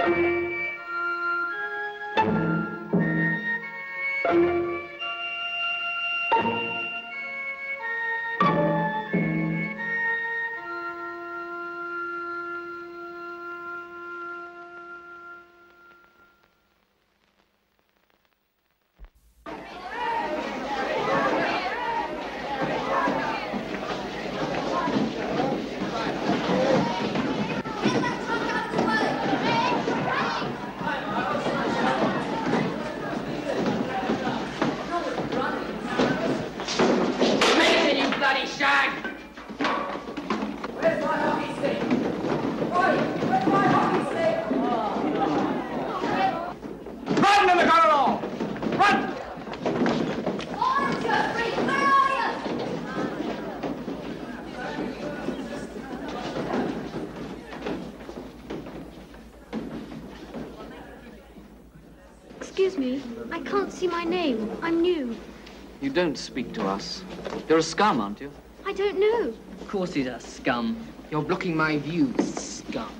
Excuse me, I can't see my name. I'm new. You don't speak to us. You're a scum, aren't you? I don't know. Of course he's a scum. You're blocking my view, scum.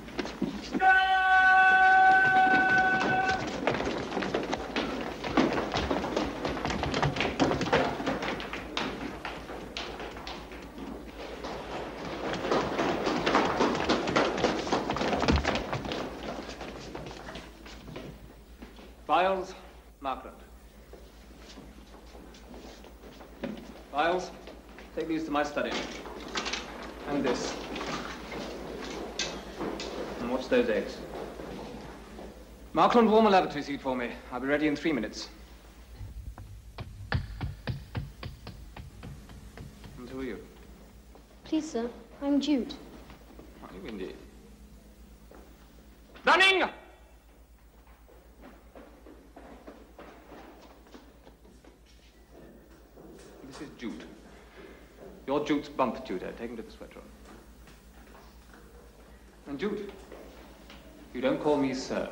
Files, Markland. Files, take these to my study. And this. And watch those eggs. Markland, warm a lavatory seat for me. I'll be ready in 3 minutes. And who are you? Please, sir, I'm Jude. Are you indeed? Running! This is Jude. You're Jude's bump tutor. Take him to the sweat room. And Jude, you don't call me sir.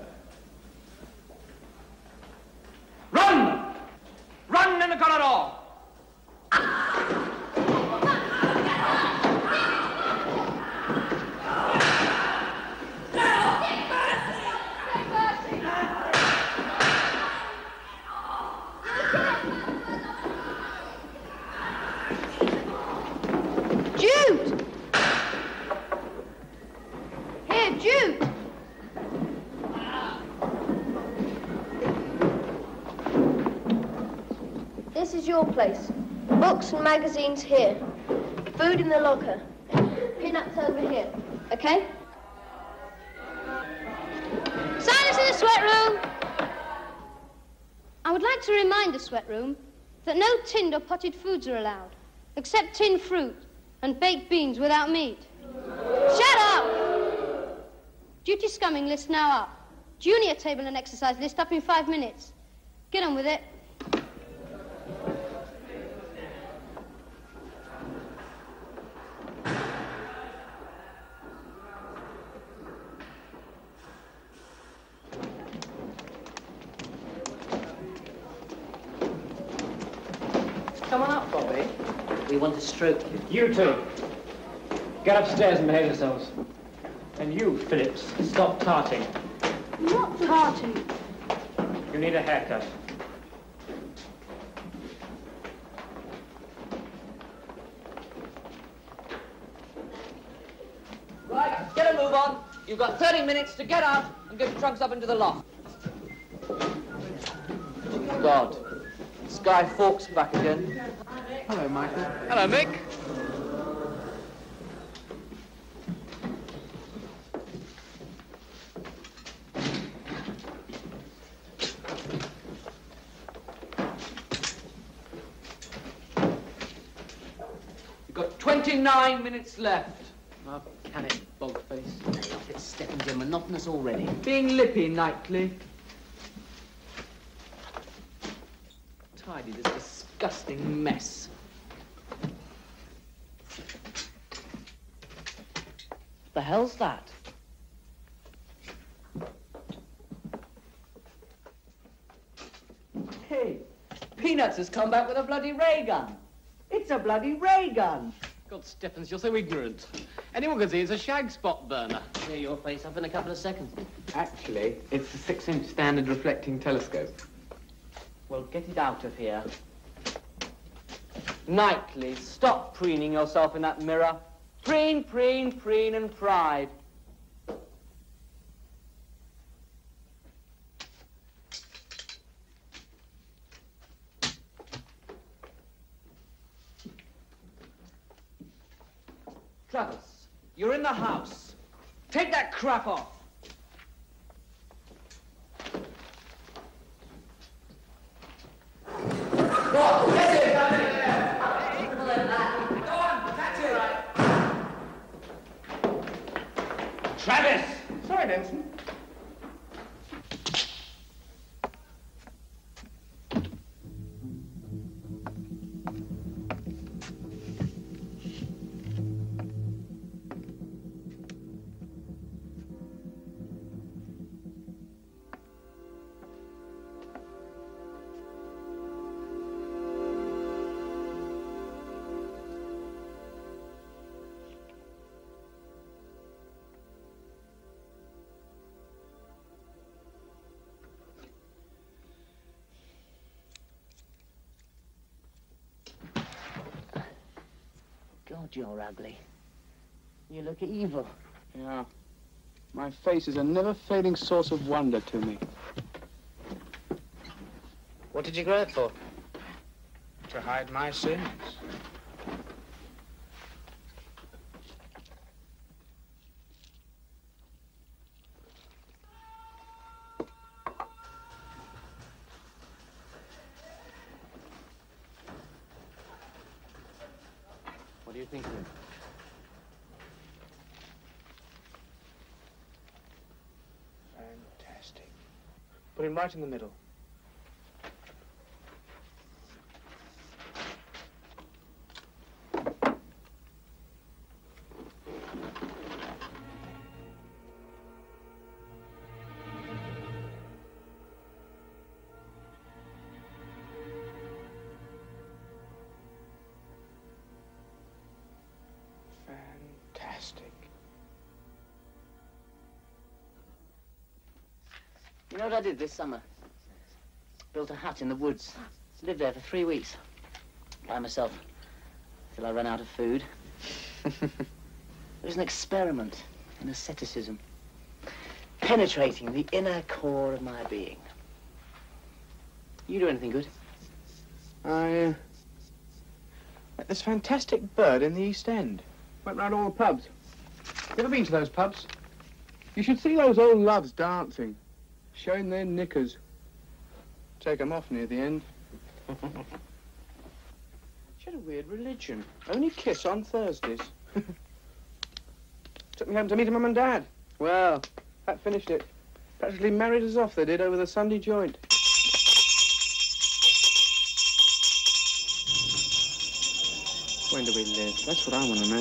Run! Run in the corridor! Jude! Here, Jude! This is your place. Books and magazines here. Food in the locker. Peanuts over here. Okay? Silence in the sweat room! I would like to remind the sweat room that no tinned or potted foods are allowed, except tinned fruit and baked beans without meat. Shut up! Duty scumming list now up. Junior table and exercise list up in 5 minutes. Get on with it. Come on up, Bobby. We want to stroke you. You two, get upstairs and behave yourselves. And you, Phillips, stop tarting. Not tarting. You need a haircut. Right, get a move on. You've got 30 minutes to get out and get your trunks up into the loft. God. Sky Fawkes back again. Hello, Michael. Hello, Mick. You've got 29 minutes left. Oh, can it, bogface? Lay off it, Stephens. You're monotonous already. Being lippy nightly. Tidy this disgusting mess. What the hell's that? Hey, Peanuts has come back with a bloody ray gun. It's a bloody ray gun. God, Stephens, you're so ignorant. Anyone can see it's a shag spot burner. Clear your face up in a couple of seconds. Actually, it's a 6-inch standard reflecting telescope. Well, get it out of here. Knightley, stop preening yourself in that mirror. Preen, preen, preen, and pride. Travis, you're in the house. Take that crap off. Travis! Sorry, Denson. God, you're ugly. You look evil. Yeah. My face is a never-failing source of wonder to me. What did you grow it for? To hide my sins. What do you think of him? Fantastic. Put him right in the middle. Fantastic. You know what I did this summer? Built a hut in the woods. Lived there for 3 weeks. By myself. Till I ran out of food. It was an experiment in asceticism. Penetrating the inner core of my being. You do anything good? I met this fantastic bird in the East End. Went round all the pubs. You ever been to those pubs? You should see those old loves dancing, showing their knickers. Take 'em off near the end. She had a weird religion. Only kiss on Thursdays. Took me home to meet her mum and dad. Well, that finished it. Practically married us off, they did, over the Sunday joint. When do we live? That's what I want to know.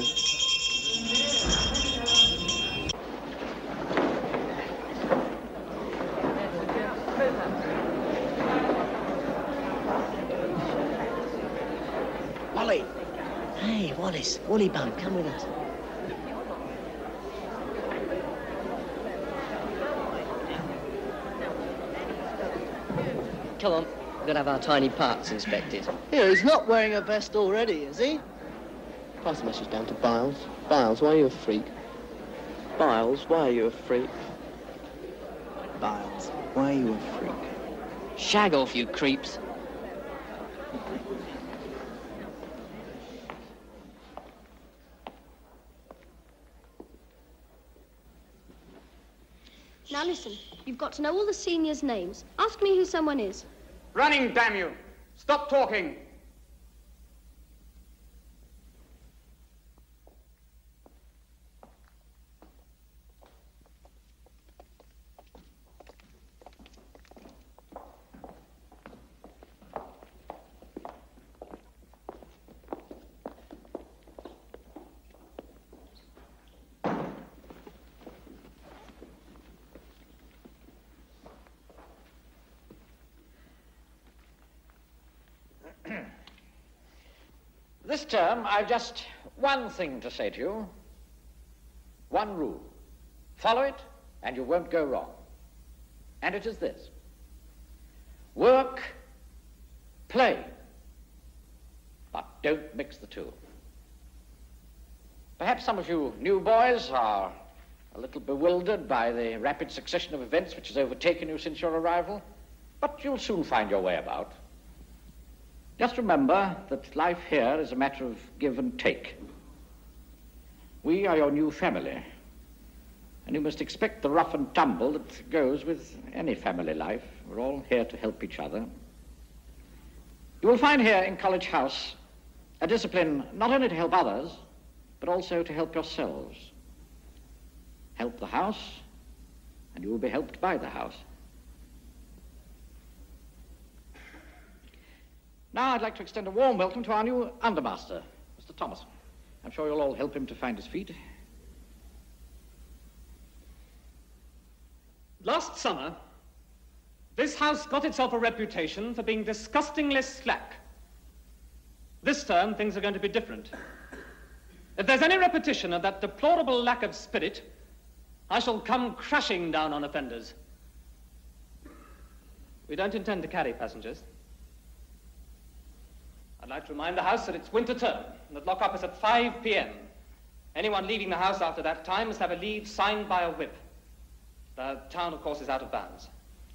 Wally! Hey, Wallace, Woolly Bum, come with us. Come on, we're going to have our tiny parts inspected. Here, he's not wearing a vest already, is he? Pass the message down to Biles. Biles, why are you a freak? Biles, why are you a freak? Biles, why are you a freak? Shag off, you creeps. Now listen, you've got to know all the seniors' names. Ask me who someone is. Running, damn you! Stop talking! This term, I've just one thing to say to you. One rule. Follow it, and you won't go wrong. And it is this: work, play, but don't mix the two. Perhaps some of you new boys are a little bewildered by the rapid succession of events which has overtaken you since your arrival, but you'll soon find your way about. Just remember that life here is a matter of give and take. We are your new family, and you must expect the rough and tumble that goes with any family life. We're all here to help each other. You will find here in College House a discipline not only to help others, but also to help yourselves. Help the house, and you will be helped by the house. Now I'd like to extend a warm welcome to our new undermaster, Mr. Thomas. I'm sure you'll all help him to find his feet. Last summer, this house got itself a reputation for being disgustingly slack. This term, things are going to be different. If there's any repetition of that deplorable lack of spirit, I shall come crashing down on offenders. We don't intend to carry passengers. I'd like to remind the house that it's winter term, and that lock-up is at 5 p.m. Anyone leaving the house after that time must have a leave signed by a whip. The town, of course, is out of bounds.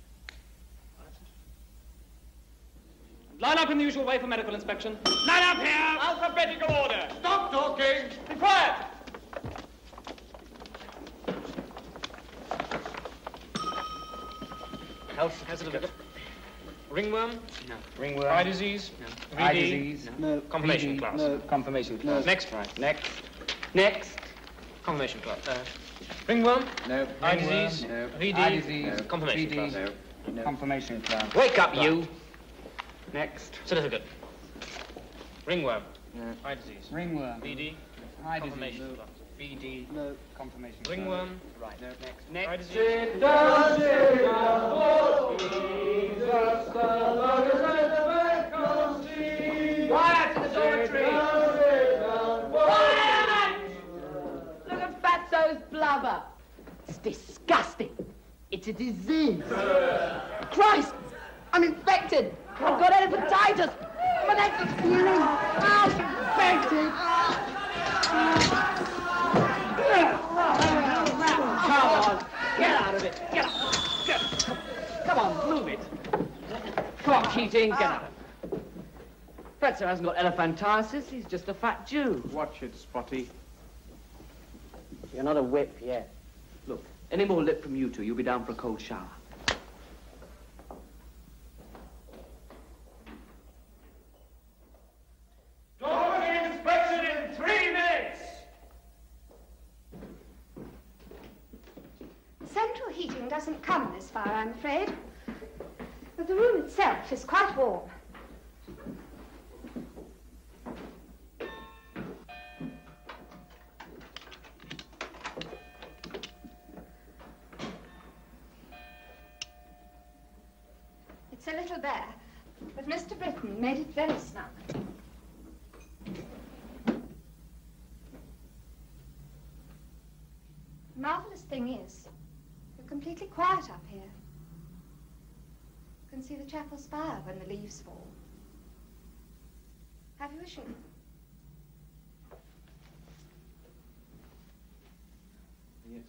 Line up in the usual way for medical inspection. Line up here! Alphabetical order! Stop talking! Be quiet! Health certificate. Ringworm? No. Ringworm. Eye disease? No. Eye disease? No. Confirmation class. No. Confirmation class. Next. Right. Next. Next. Confirmation class. Ringworm? No. Eye Ringworm. disease? No. VD? Eye disease? No. Confirmation VD? class. No. Confirmation class. Wake up, Right. you! Next. Certificate. Ringworm? No. Eye disease? Ringworm. VD? Eye Confirmation disease. class. VD? No. Confirmation. Ringworm? Right. No. Next. Eye Next. disease? Quiet in the dormitory! Quiet! Look at Fatso's blubber. It's disgusting. It's a disease. Christ! I'm infected. I've got hepatitis. My legs are peeling. I'm infected. Come on. Get out of it. Get up. Come on, move it. Come on, Keating, get out. Fatso hasn't got elephantiasis. He's just a fat Jew. Watch it, Spotty. You're not a whip yet. Look, any more lip from you two, you'll be down for a cold shower. Dormitory inspection in 3 minutes! Central heating doesn't come this far, I'm afraid. But the room itself is quite warm. It's a little bare, but Mr. Britton made it very snug. The marvelous thing is, you're completely quiet up here. You can see the chapel spire when the leaves fall. Have you a shoe? Yes.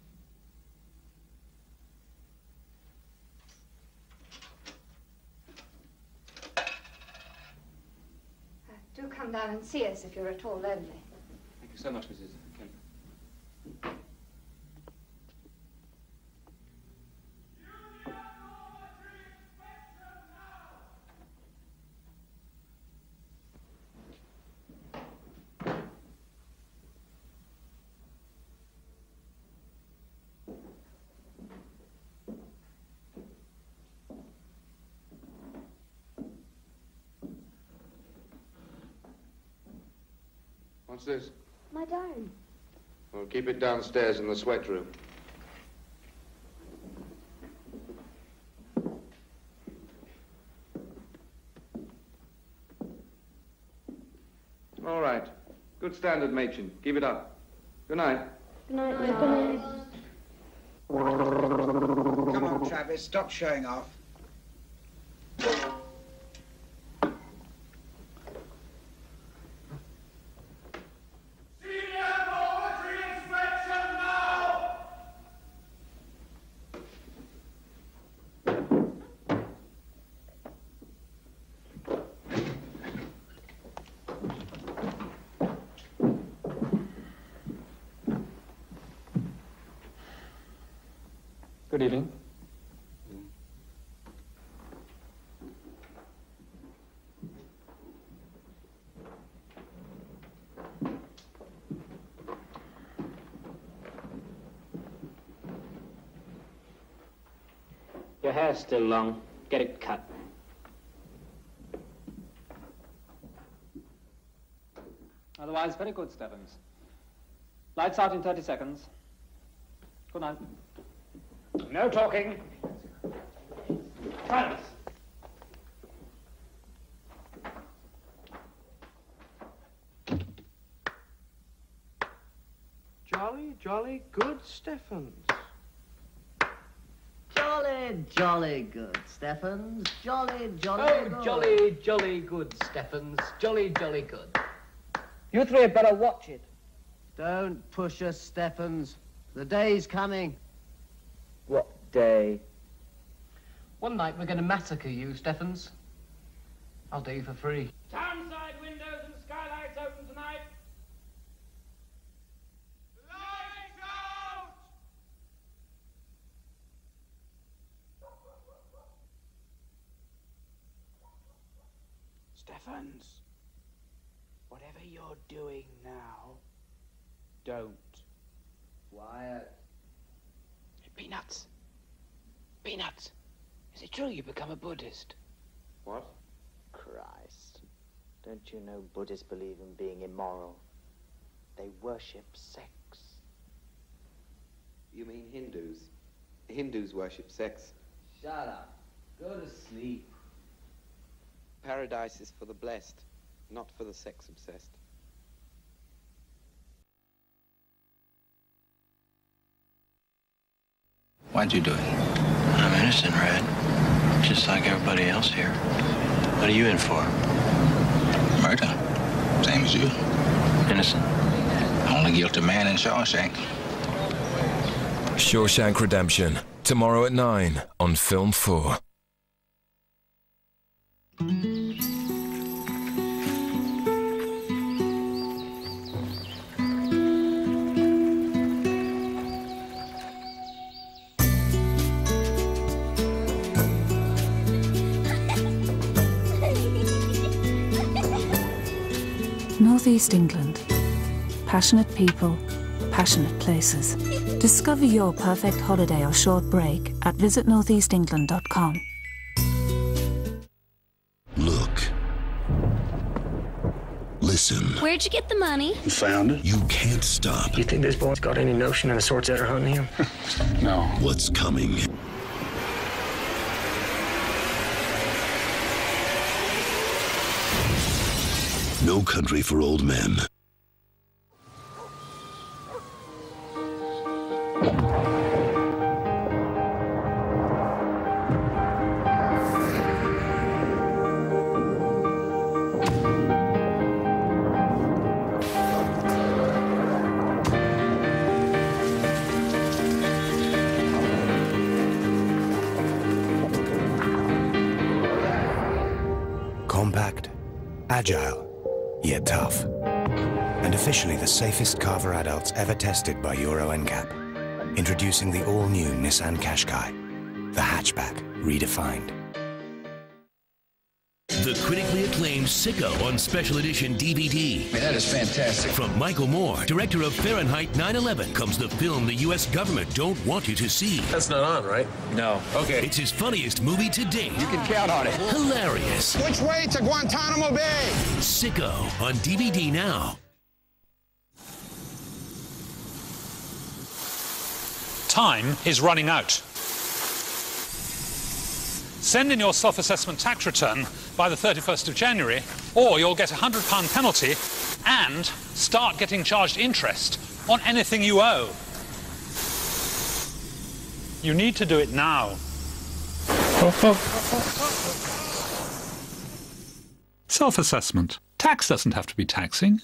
Do come down and see us if you're at all lonely. Thank you so much, Mrs. Kemp. What's this? My diary. Well, keep it downstairs in the sweat room. All right. Good standard, Machin. Keep it up. Good night. Good night. Good night. Come on. Travis, stop showing off. Good evening. Your hair's still long. Get it cut. Otherwise, very good, Stephens. Lights out in 30 seconds. Good night. No talking. Silence. Jolly, jolly good, Stephens. Jolly, jolly good, Stephens. Jolly, jolly good. Oh, jolly, jolly good, Stephens. Jolly, jolly good. You three had better watch it. Don't push us, Stephens. The day's coming. What day? One night we're going to massacre you, Stephens. I'll do you for free. Townside windows and skylights open tonight. Lights out! Stephens, whatever you're doing now, don't. Quiet. Peanuts. Peanuts. Is it true you become a Buddhist? What? Christ. Don't you know Buddhists believe in being immoral? They worship sex. You mean Hindus? Hindus worship sex. Shut up. Go to sleep. Paradise is for the blessed, not for the sex-obsessed. Why'd you do it? I'm innocent, Red. Just like everybody else here. What are you in for? Murder. Same as you. Innocent. Only guilty man in Shawshank. Shawshank Redemption. Tomorrow at 9 on Film 4. Northeast England. Passionate people, passionate places. Discover your perfect holiday or short break at visitnortheastengland.com. Look. Listen. Where'd you get the money? You found it. You can't stop. You think this boy's got any notion of the sorts that are hunting him? No. What's coming? No Country for Old Men. Compact, agile, yet tough. And officially the safest car for adults ever tested by Euro NCAP. Introducing the all-new Nissan Qashqai, the hatchback redefined. The critically acclaimed Sicko on special edition DVD. That is fantastic. From Michael Moore, director of Fahrenheit 9/11, comes the film the U.S. government don't want you to see. That's not on, right? No. Okay. It's his funniest movie to date. You can count on it. Hilarious. Which way to Guantanamo Bay? Sicko on DVD now. Time is running out. Send in your self-assessment tax return by the 31st of January, or you'll get a £100 penalty and start getting charged interest on anything you owe. You need to do it now. Self-assessment. Tax doesn't have to be taxing.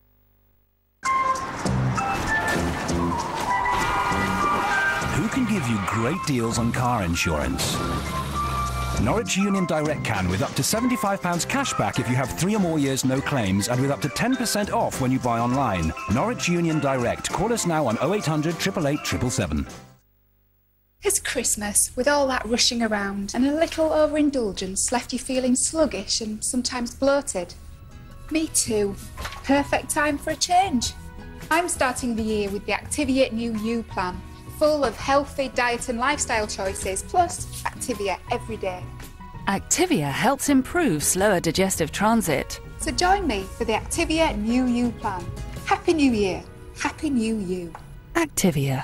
Who can give you great deals on car insurance? Norwich Union Direct can, with up to £75 cash back if you have 3 or more years no claims, and with up to 10% off when you buy online. Norwich Union Direct. Call us now on 0800 888 777. It's Christmas, with all that rushing around, and a little overindulgence left you feeling sluggish and sometimes bloated. Me too. Perfect time for a change. I'm starting the year with the Activia New You plan, full of healthy diet and lifestyle choices, plus Activia every day. Activia helps improve slower digestive transit. So join me for the Activia New You plan. Happy New Year. Happy New You. Activia.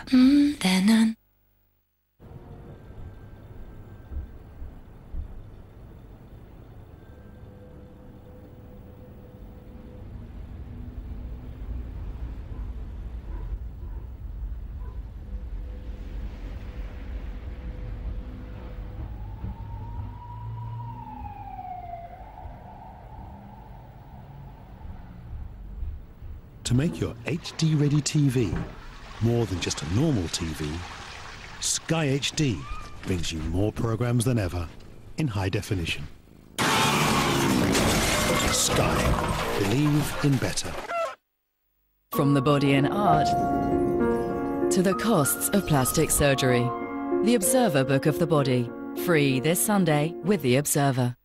To make your HD-ready TV more than just a normal TV, Sky HD brings you more programs than ever in high definition. Sky. Believe in better. From the body and art to the costs of plastic surgery. The Observer Book of the Body. Free this Sunday with The Observer.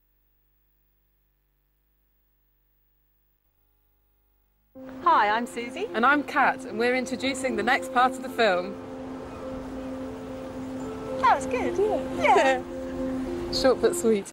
Hi, I'm Susie. And I'm Kat, and we're introducing the next part of the film. That was good. Yeah. Short but sweet.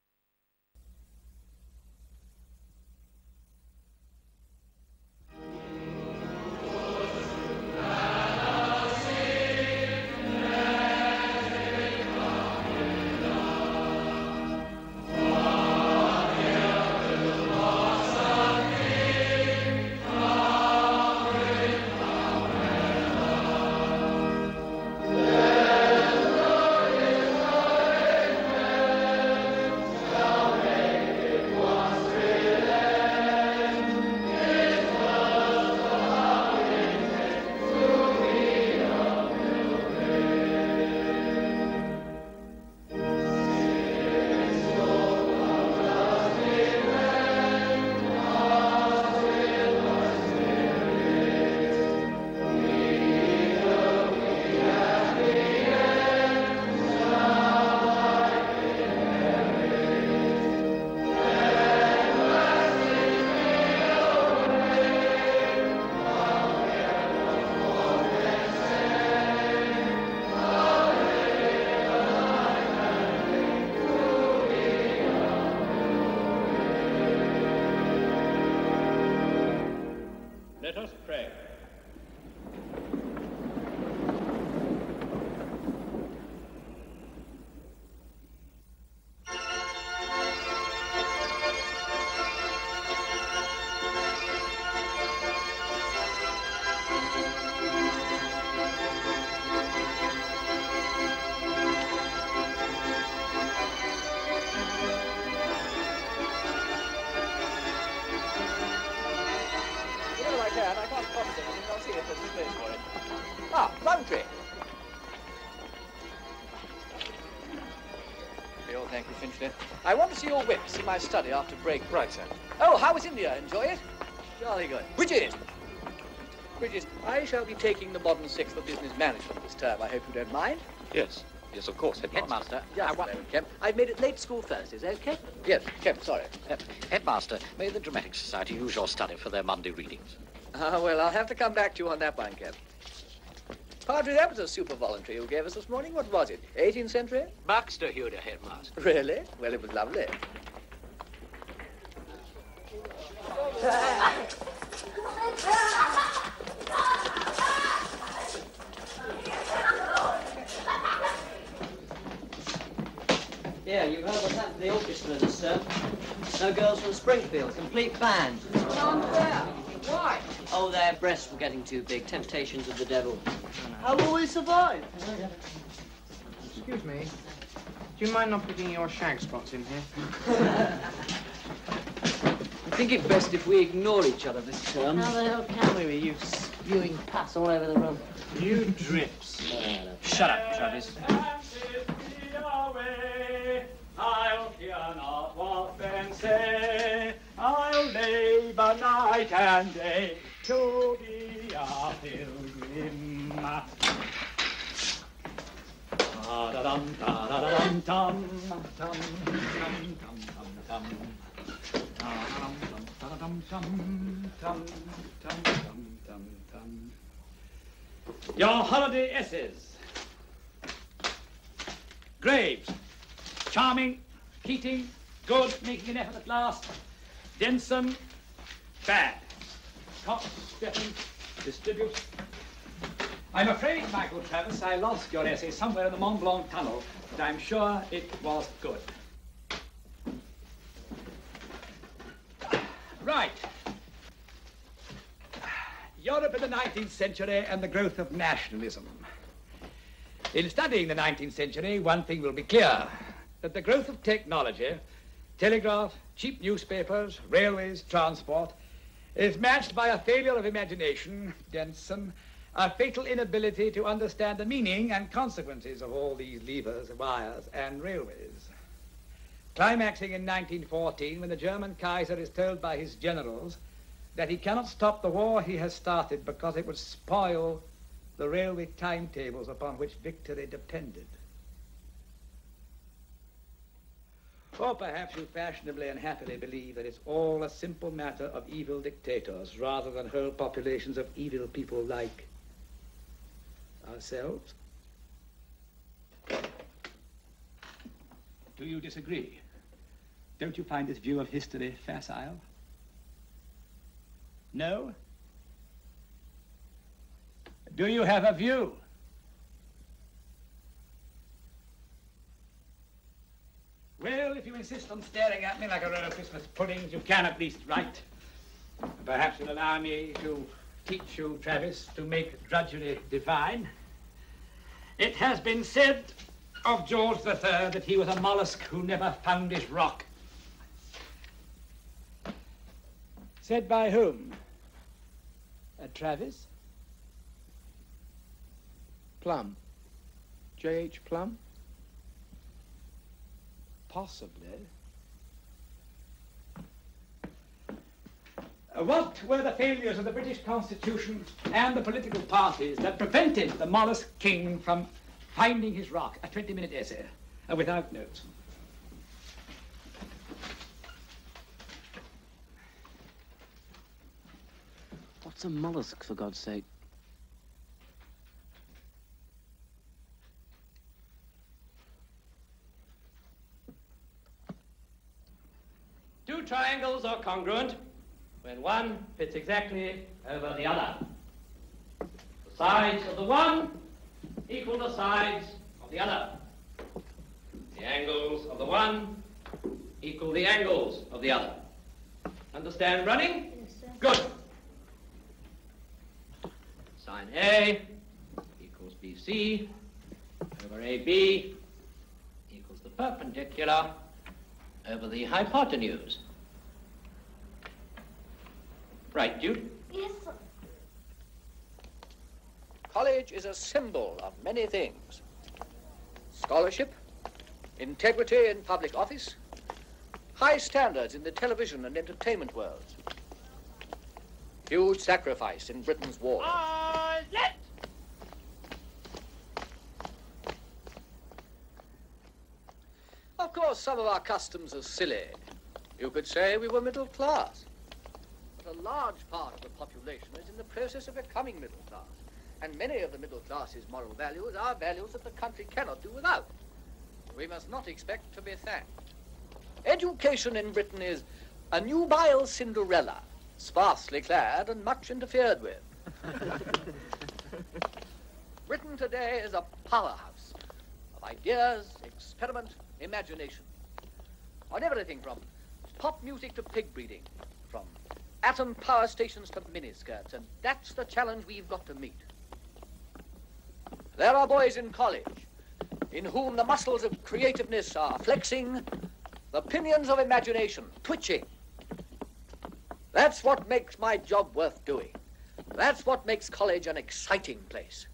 Let us pray. Plumtree. Oh, thank you, Finchley. I want to see your whips in my study after break. Right, sir. Oh, how was India? Enjoy it? Jolly good. Bridget! Bridget, I shall be taking the modern sixth of business management this term. I hope you don't mind. Yes. Yes, of course, Headmaster. Just a moment, Kemp. I've made it late school Thursdays, okay? Yes, Kemp, sorry. Headmaster, may the Dramatic Society use your study for their Monday readings? Ah, well, I'll have to come back to you on that one, Kemp. Padre, that was a super voluntary you gave us this morning. What was it, 18th century? Baxter Huda, Headmaster. Really? Well, it was lovely. Yeah, you've heard what's happened to the orchestra this term. No girls from Springfield, complete band. Unfair. Why? Oh, their breasts were getting too big. Temptations of the devil. How will we survive? Excuse me. Do you mind not putting your shag spots in here? I think it best if we ignore each other this term. How the hell can we with you spewing pus all over the room? You drips. Shut up, Travis. I'll hear not what men say. I'll labor night and day to be a pilgrim. Da-da-dum, da-da-dum, dum, dum, dum, dum, dum, dum. Your holiday essays. Graves. Charming, Keating, good, making an effort at last. Denson, bad. Cox, Stephens, distribute. I'm afraid, Michael Travis, I lost your essay somewhere in the Mont Blanc tunnel, but I'm sure it was good. Right. Europe in the 19th century and the growth of nationalism. In studying the 19th century, one thing will be clear, that the growth of technology, telegraph, cheap newspapers, railways, transport, is matched by a failure of imagination, Denson, a fatal inability to understand the meaning and consequences of all these levers, wires, and railways. Climaxing in 1914, when the German Kaiser is told by his generals that he cannot stop the war he has started because it would spoil the railway timetables upon which victory depended. Or perhaps you fashionably and happily believe that it's all a simple matter of evil dictators rather than whole populations of evil people like ourselves. Do you disagree? Don't you find this view of history facile? No? Do you have a view? Well, if you insist on staring at me like a row of Christmas puddings, you can at least write. Perhaps you'll allow me to teach you, Travis, to make drudgery divine. It has been said of George III that he was a mollusk who never found his rock. Said by whom? Travis? Plum. J.H. Plum? Possibly. What were the failures of the British Constitution and the political parties that prevented the mollusk king from finding his rock? A 20-minute essay, without notes. What's a mollusk, for God's sake? Two triangles are congruent when one fits exactly over the other. The sides of the one equal the sides of the other. The angles of the one equal the angles of the other. Understand running? Yes, sir. Good. Sine A equals BC over AB equals the perpendicular over the hypotenuse. Right, Jude? Yes, sir. College is a symbol of many things. Scholarship, integrity in public office, high standards in the television and entertainment worlds, huge sacrifice in Britain's war. Of course, some of our customs are silly. You could say we were middle class. But a large part of the population is in the process of becoming middle class. And many of the middle class's moral values are values that the country cannot do without. We must not expect to be thanked. Education in Britain is a nubile Cinderella, sparsely clad and much interfered with. Britain today is a powerhouse of ideas, experiment, imagination. On everything from pop music to pig breeding, from atom power stations to miniskirts, and that's the challenge we've got to meet. There are boys in college in whom the muscles of creativeness are flexing, the pinions of imagination twitching. That's what makes my job worth doing. That's what makes college an exciting place.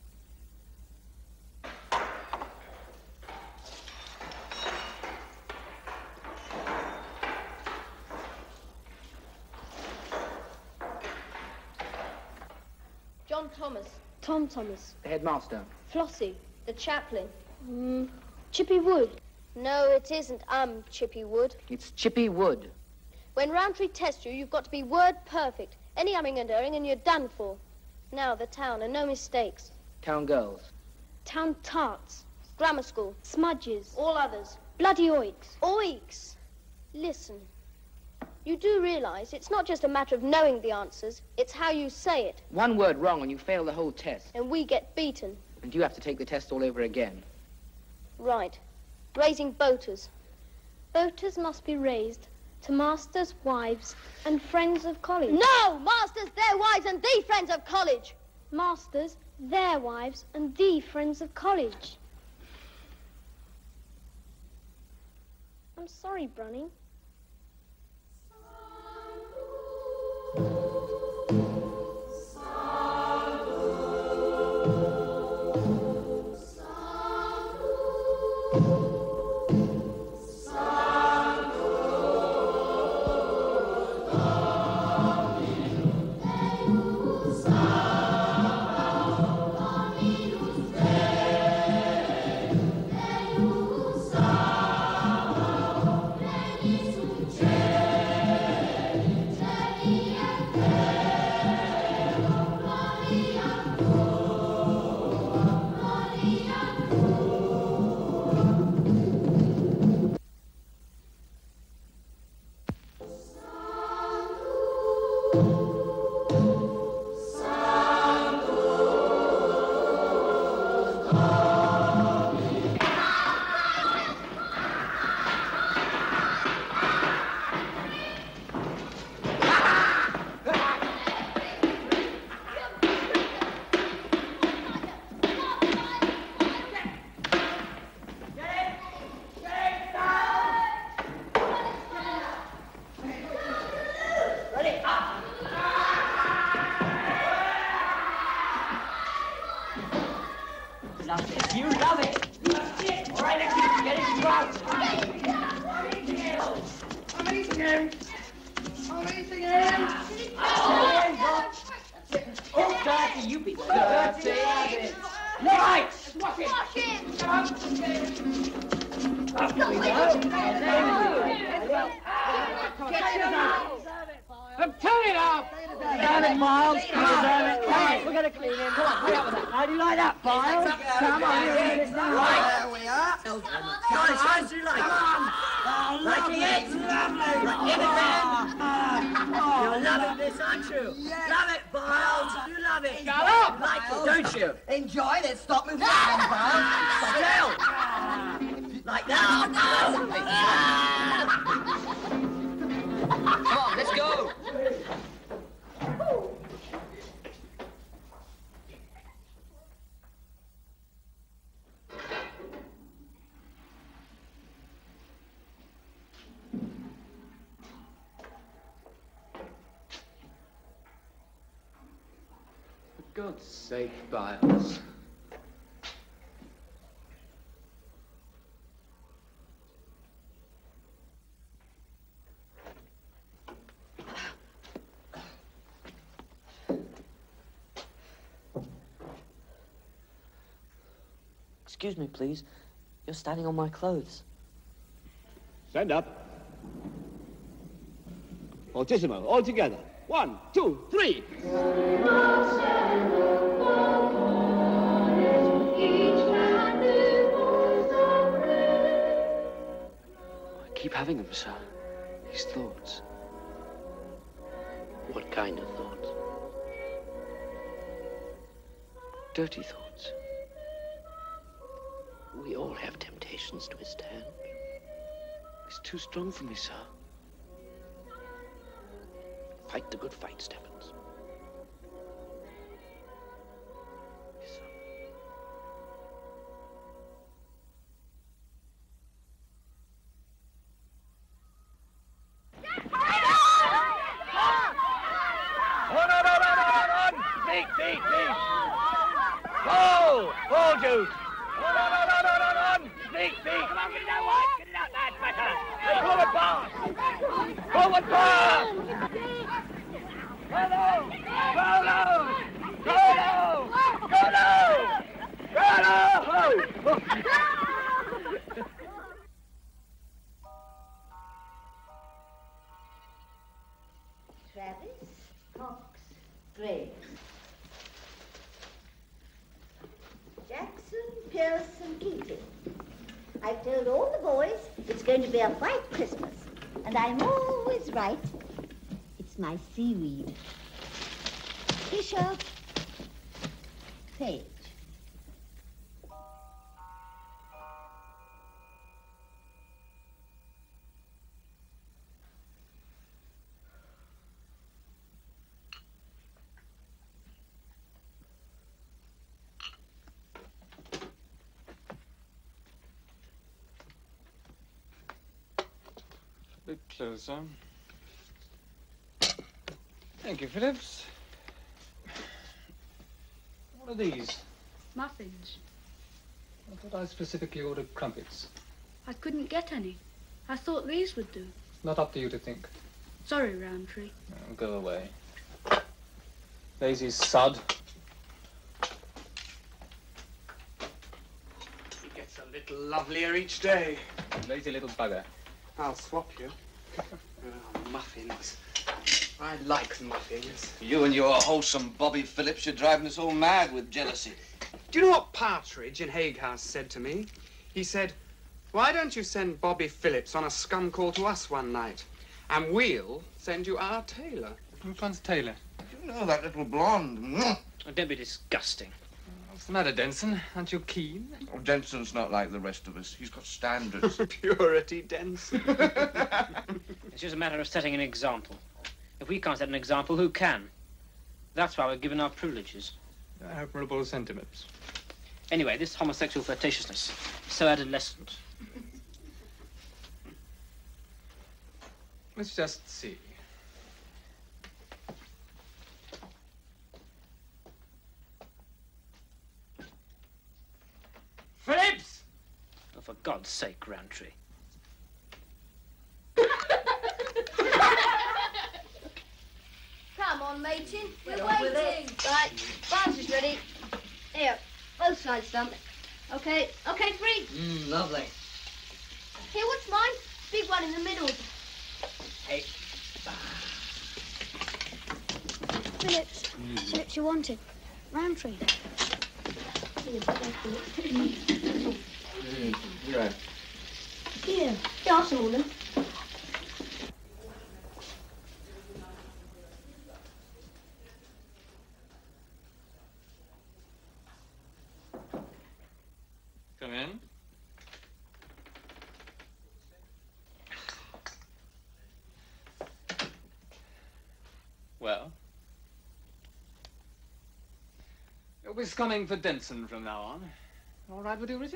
John Thomas. Tom Thomas. The headmaster. Flossie. The chaplain. Chippy Wood. No, it isn't Chippy Wood. It's Chippy Wood. When Roundtree tests you, you've got to be word perfect. Any umming and erring and you're done for. Now, the town, and no mistakes. Town girls. Town tarts. Grammar school. Smudges. All others. Bloody oiks. Oiks. Listen. You do realise it's not just a matter of knowing the answers, it's how you say it. One word wrong and you fail the whole test. And we get beaten. And you have to take the test all over again. Right. Raising boaters. Boaters must be raised to masters, wives, and friends of college. No! Masters, their wives, and the friends of college. Masters, their wives, and the friends of college. I'm sorry, Brunny. You love it. All right, next week, get it right. I'm eating him. Oh, dirty, you be dirty. Right. Wash it. Come on. Up we Turn it off! Damn it, Miles. Right, we're going to clean him. Come on, hurry up with that. How do you like that, Miles? Come on, you're in it now. Right, there we are. Guys, how do you like it? Liking it? Lovely. You're loving this, aren't you? Yes. Love it, Miles. You love it. Shut up! Like it, don't you? Enjoy it. Stop moving around, Miles. Still. Like that. Come on, let's go. For God's sake, Biles. Excuse me, please. You're standing on my clothes. Stand up. Fortissimo, all together. 1, 2, 3. I keep having them, sir. These thoughts. What kind of thoughts? Dirty thoughts. We all have temptations to withstand. It's too strong for me, sir. Fight the good fight, Stebbins. Yes, sir. on, get it out wide. Get it out, that's better. Forward pass. Forward pass. Go low. Go low. Go low. Go low. Go low. Travis, Cox, Gray. Jackson, Pierce, and Keating. I've told all the boys it's going to be a white Christmas. And I'm always right. It's my seaweed. Fisher, Page. A bit closer. Thank you, Phillips. What are these? Muffins. I thought I specifically ordered crumpets. I couldn't get any. I thought these would do. Not up to you to think. Sorry, Roundtree. Oh, go away. Lazy sod. He gets a little lovelier each day. Lazy little bugger. I'll swap you. Oh, muffins. I like muffins. You and your wholesome Bobby Phillips, you're driving us all mad with jealousy. Do you know what Partridge in Hague House said to me? He said, why don't you send Bobby Phillips on a scum call to us one night? And we'll send you our tailor. Which one's Taylor? You know, that little blonde. Oh, don't be disgusting. What's the matter, Denson? Aren't you keen? Oh, Denson's not like the rest of us. He's got standards. Purity Denson. It's just a matter of setting an example. If we can't set an example, who can? That's why we're given our privileges. Admirable sentiments. Anyway, this homosexual flirtatiousness, so adolescent. Let's just see. Phillips! Oh, for God's sake, Roundtree. Come on, Machin. We're Get on with waiting. Right, Barnes is ready. Here, both sides dumped. Okay, okay, free. Lovely. Here, what's mine? Big one in the middle. Hey. Phillips. Phillips, you wanted. Roundtree. Yeah. Here, I'll saw them. Come in. Well? You'll be scumming for Denson from now on. All right with you, Richard?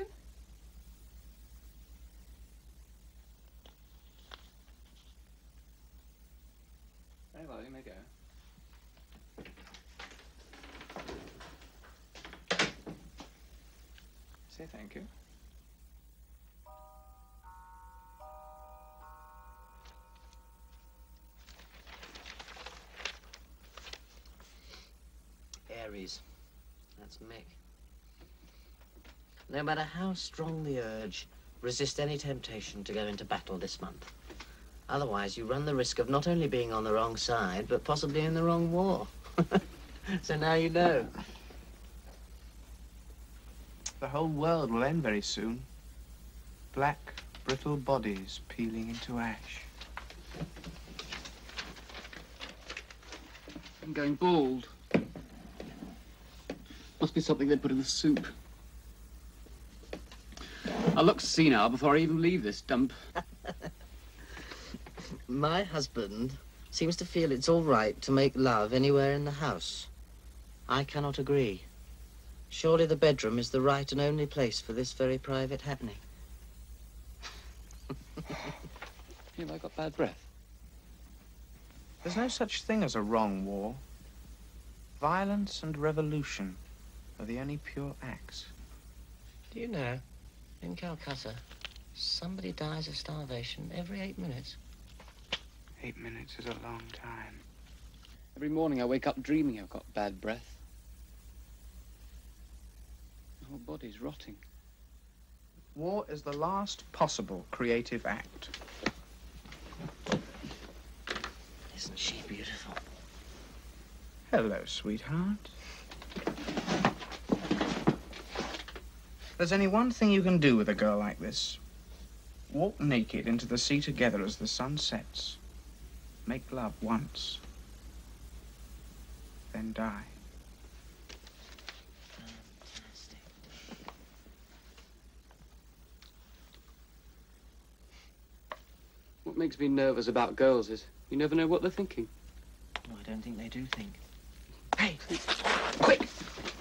Very well, you may go. Say thank you. Aries. That's Mick. No matter how strong the urge, resist any temptation to go into battle this month. Otherwise, you run the risk of not only being on the wrong side, but possibly in the wrong war. So now you know. The whole world will end very soon. Black, brittle bodies peeling into ash. I'm going bald. Must be something they put in the soup. I'll look senile before I even leave this dump. My husband seems to feel it's all right to make love anywhere in the house. I cannot agree. Surely the bedroom is the right and only place for this very private happening. Feel I got bad breath. There's no such thing as a wrong war. Violence and revolution are the only pure acts. Do you know, in Calcutta, Somebody dies of starvation every 8 minutes. 8 minutes is a long time. Every morning I wake up dreaming I've got bad breath. My whole body's rotting. War is the last possible creative act. Isn't she beautiful? Hello, sweetheart. There's only one thing you can do with a girl like this. Walk naked into the sea together as the sun sets. Make love once. Then die. What makes me nervous about girls is you never know what they're thinking. Oh, I don't think they do think. Hey, quick!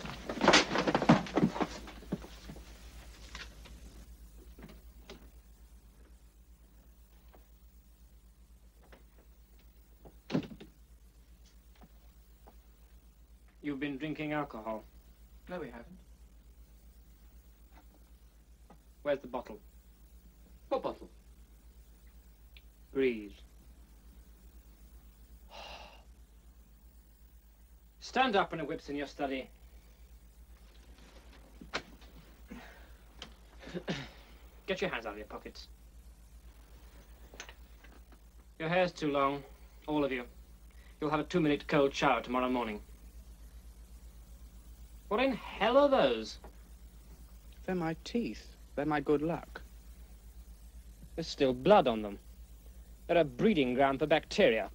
You've been drinking alcohol. No, we haven't. Where's the bottle? What bottle? Breathe. Stand up when a whip's in your study. Get your hands out of your pockets. Your hair's too long, all of you. You'll have a 2-minute cold shower tomorrow morning. What in hell are those? They're my teeth. They're my good luck. There's still blood on them. They're a breeding ground for bacteria.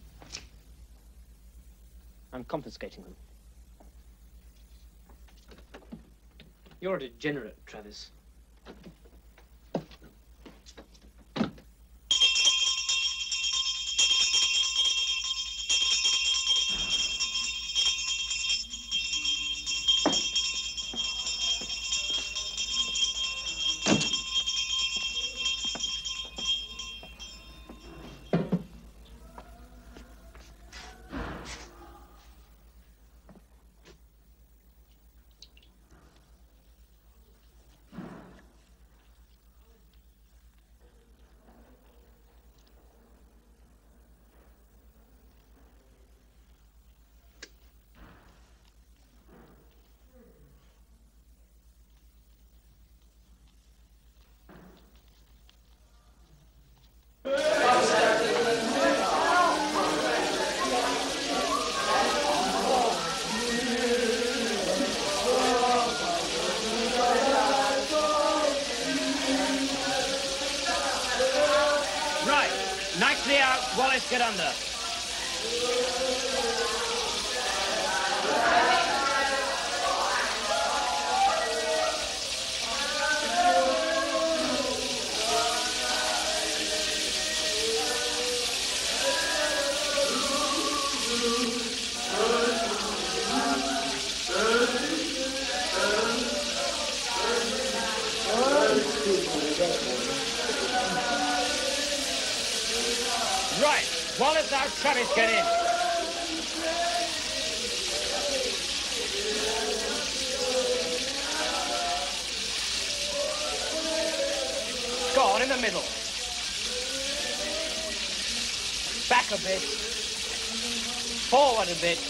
I'm confiscating them. You're a degenerate, Travis. Nicely out, Wallace, get under. Right, Wallace out, Travis, get in. Go on, in the middle. Back a bit. Forward a bit.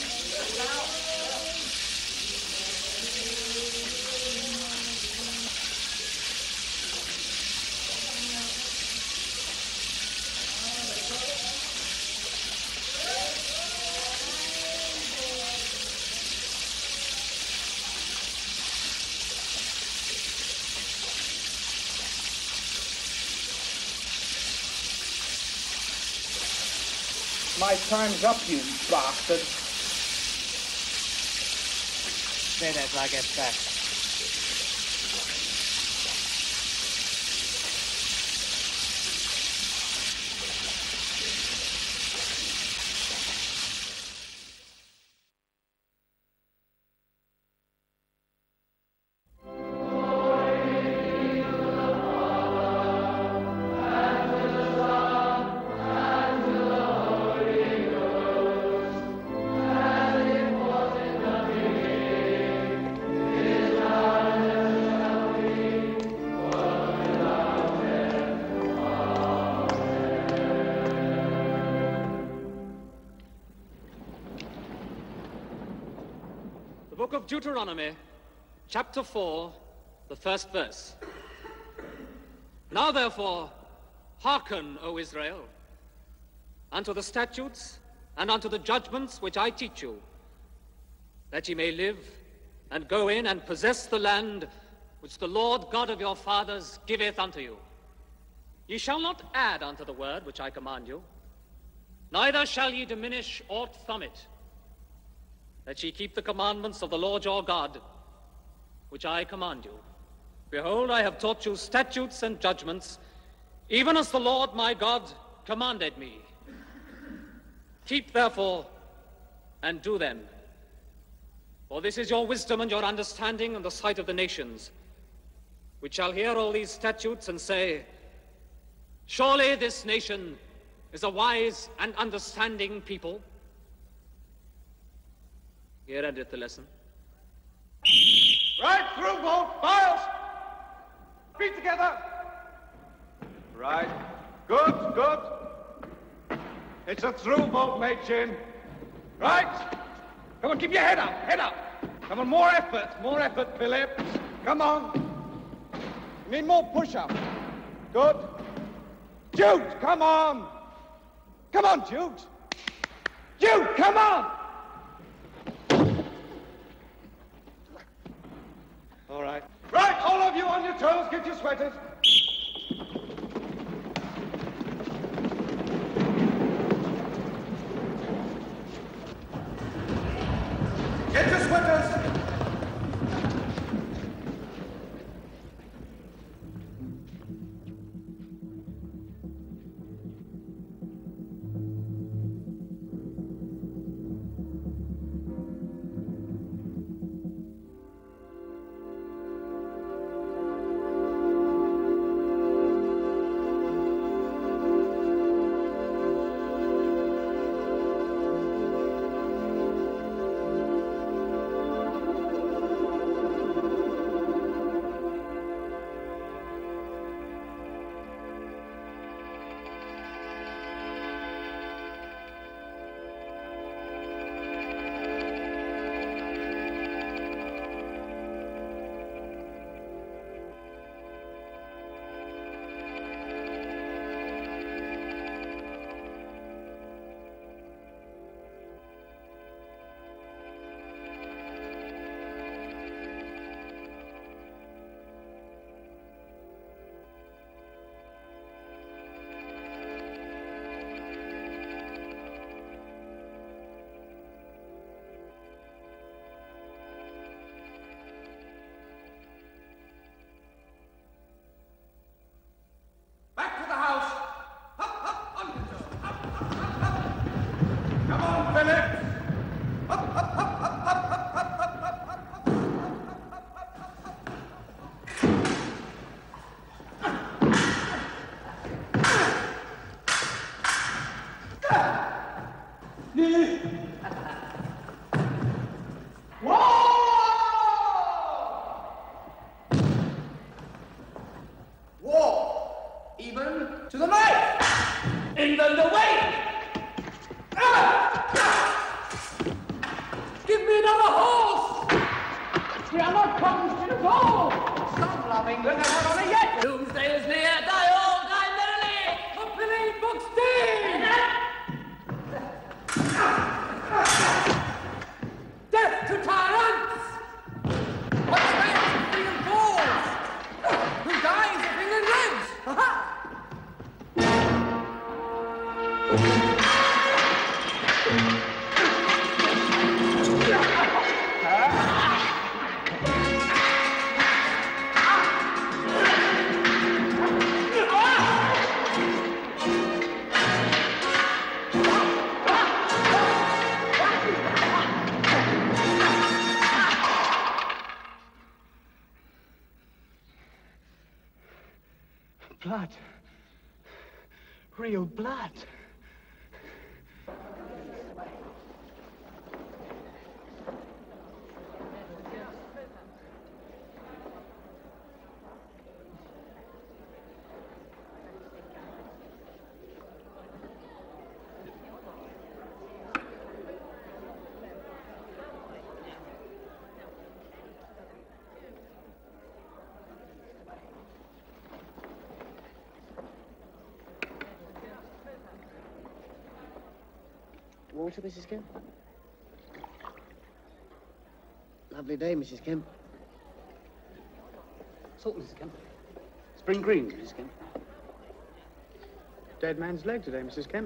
My time's up, you bastard. Stay there till I get back. Is book of Deuteronomy, chapter 4, the first verse. Now therefore, hearken, O Israel, unto the statutes and unto the judgments which I teach you, that ye may live and go in and possess the land which the Lord God of your fathers giveth unto you. Ye shall not add unto the word which I command you, neither shall ye diminish aught from it, that ye keep the commandments of the Lord your God, which I command you. Behold, I have taught you statutes and judgments, even as the Lord my God commanded me. Keep therefore and do them. For this is your wisdom and your understanding in the sight of the nations, which shall hear all these statutes and say, surely this nation is a wise and understanding people. Here endeth the lesson. Right through both files. Feet together. Right. Good, good. It's a through boat, mate, Chin. Right. Come on, keep your head up, head up. Come on, more effort, Philip. Come on. You need more push-up. Good. Jude, come on. Come on, Jude. Jude, come on. All right. Right, all of you on your toes, get your sweaters. Get your sweaters. Blood. Real blood. water, Mrs. Kemp? Lovely day, Mrs. Kemp. Salt, Mrs. Kemp. Spring green, Mrs. Kemp. Dead man's leg today, Mrs. Kemp.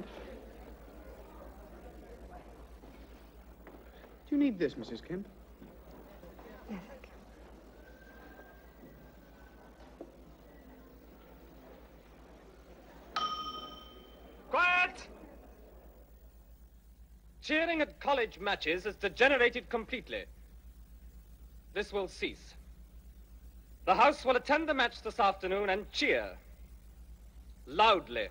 Do you need this, Mrs. Kemp? No, thank you. Quiet! Cheering at college matches has degenerated completely. This will cease. The House will attend the match this afternoon and cheer. Loudly.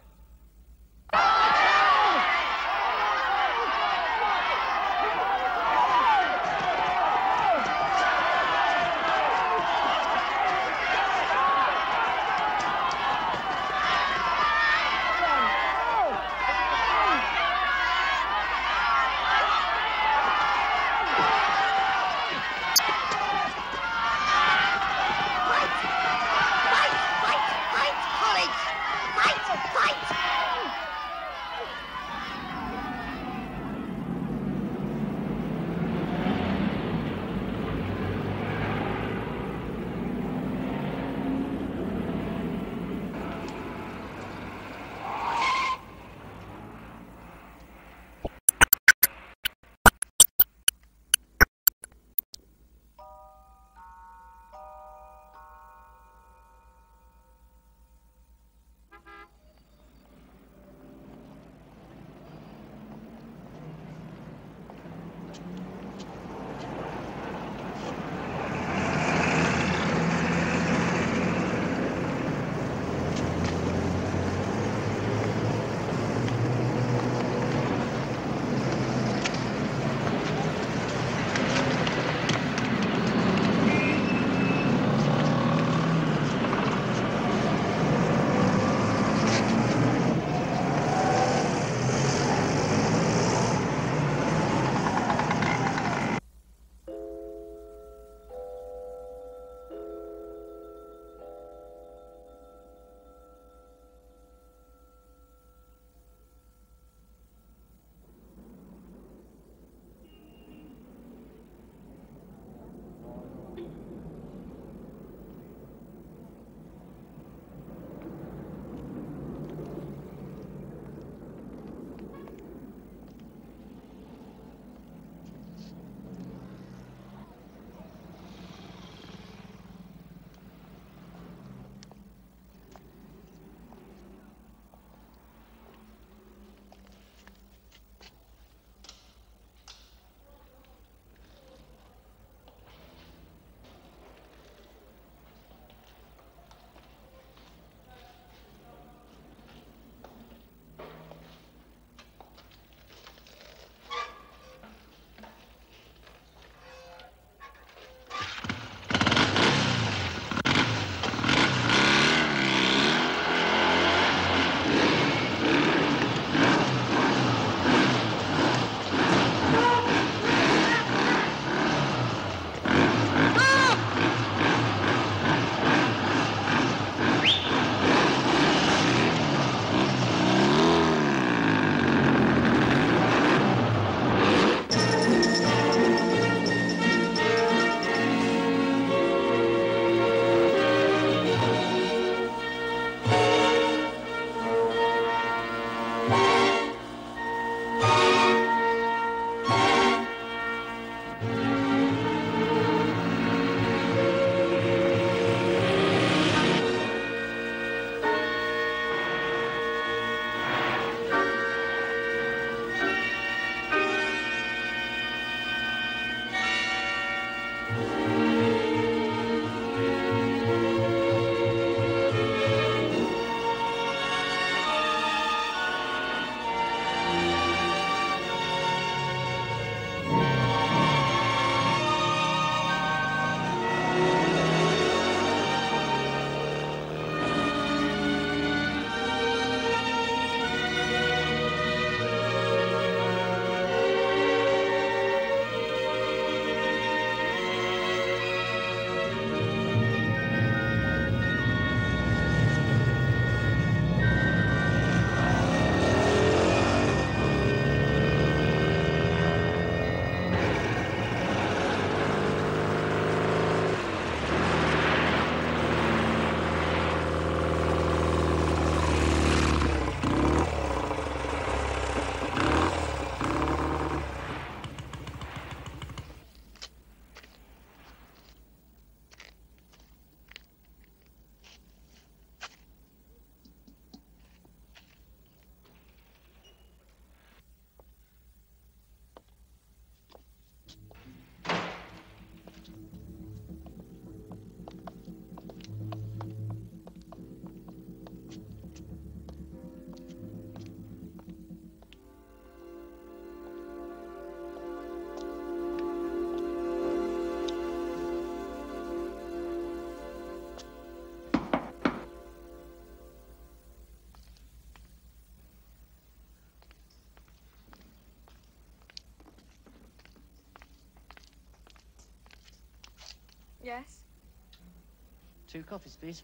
Yes? 2 coffees, please.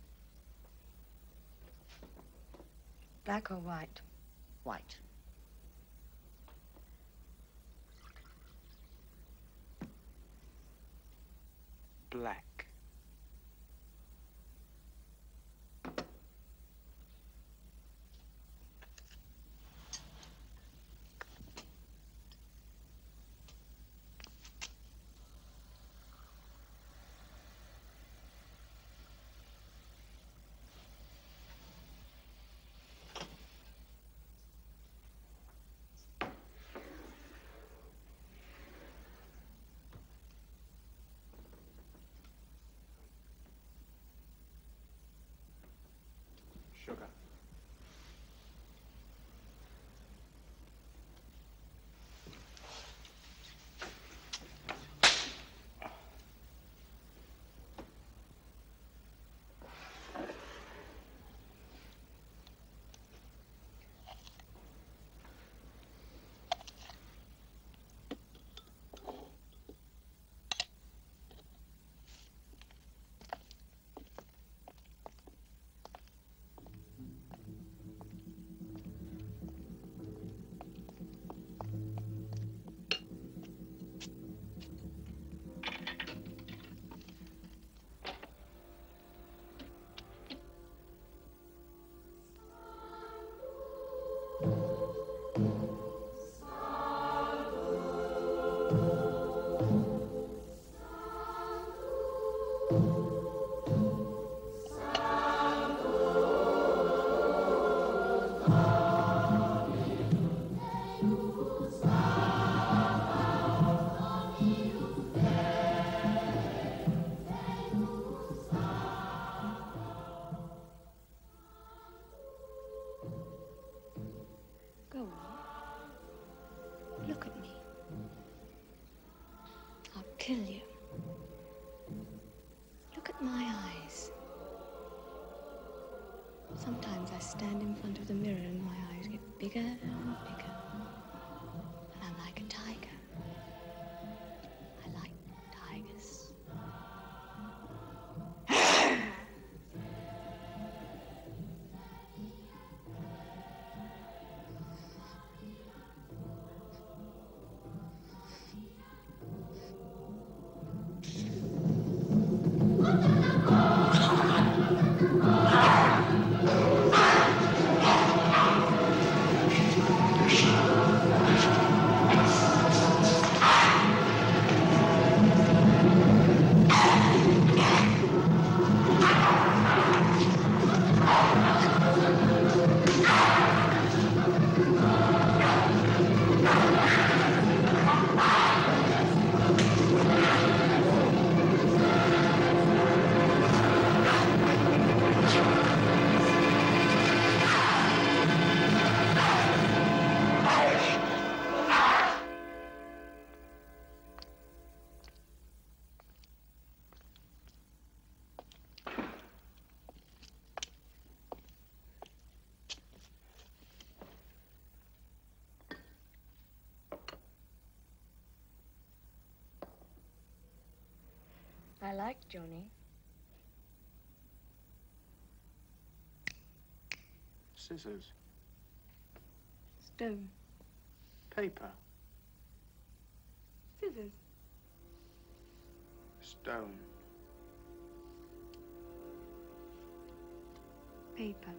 Black or white? White. Black. Sugar. Go on. Look at me. I'll kill you. Look at my eyes. Sometimes I stand in front of the mirror and my eyes get bigger and bigger. And I'm like a tiger. I like tigers. I like Johnny. Scissors. Stone. Paper. Scissors. Stone. Paper.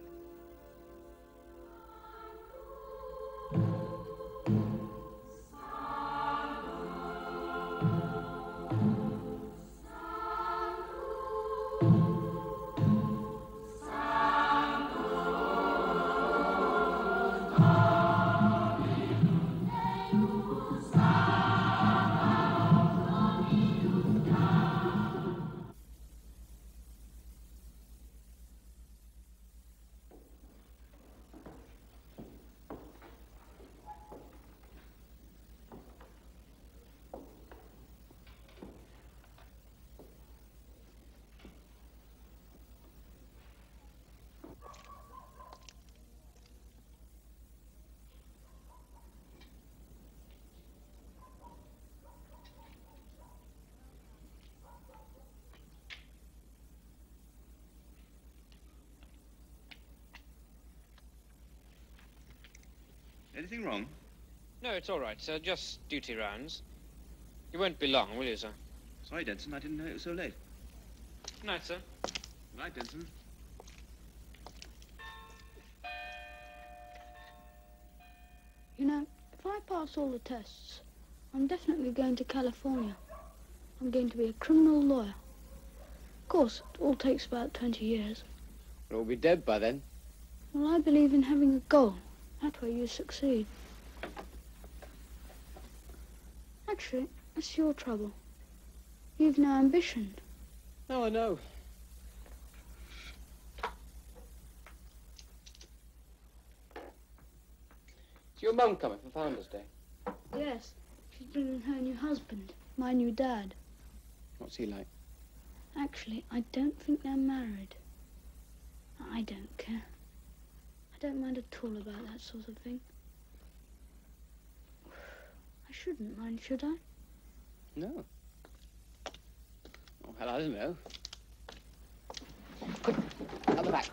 Anything wrong? No, it's all right, sir. Just duty rounds. You won't be long, will you, sir? Sorry, Denson. I didn't know it was so late. Night, sir. Night, Denson. You know, if I pass all the tests, I'm definitely going to California. I'm going to be a criminal lawyer. Of course, it all takes about 20 years. We'll all be dead by then. Well, I believe in having a goal. That way you succeed. Actually, that's your trouble. You've no ambition. No, I know. Is your mum coming for Founder's Day? Yes, she's bringing her new husband, my new dad. What's he like? Actually, I don't think they're married. I don't care. I don't mind at all about that sort of thing. I shouldn't mind, should I? No. Oh, hell, I don't know. Quick, out the back.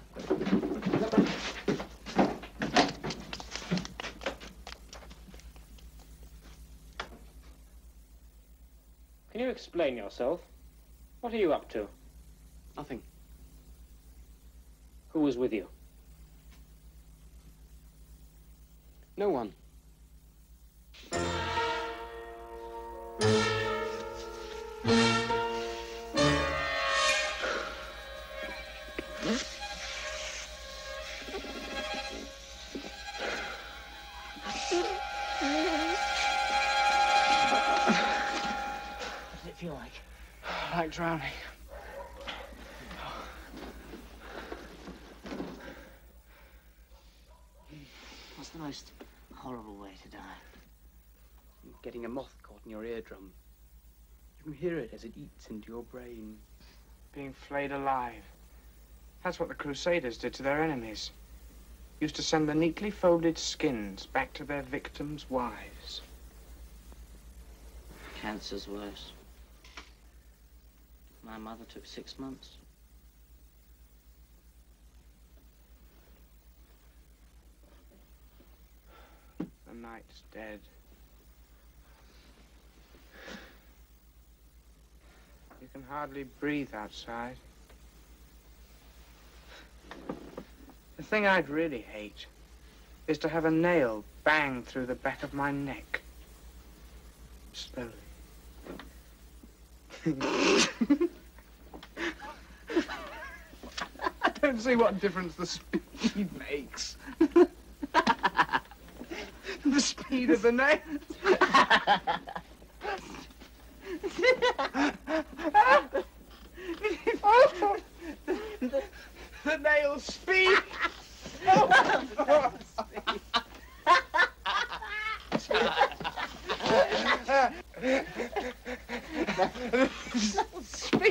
Can you explain yourself? What are you up to? Nothing. Who was with you? No one. Feel like? Like drowning. What's the most horrible way to die? Getting a moth caught in your eardrum. You can hear it as it eats into your brain. Being flayed alive. That's what the Crusaders did to their enemies. Used to send the neatly folded skins back to their victims' wives. Cancer's worse. My mother took 6 months. The night's dead. You can hardly breathe outside. The thing I'd really hate is to have a nail bang through the back of my neck. Slowly. I don't see what difference the speed makes. The speed of the nail. The nail speed. Speed.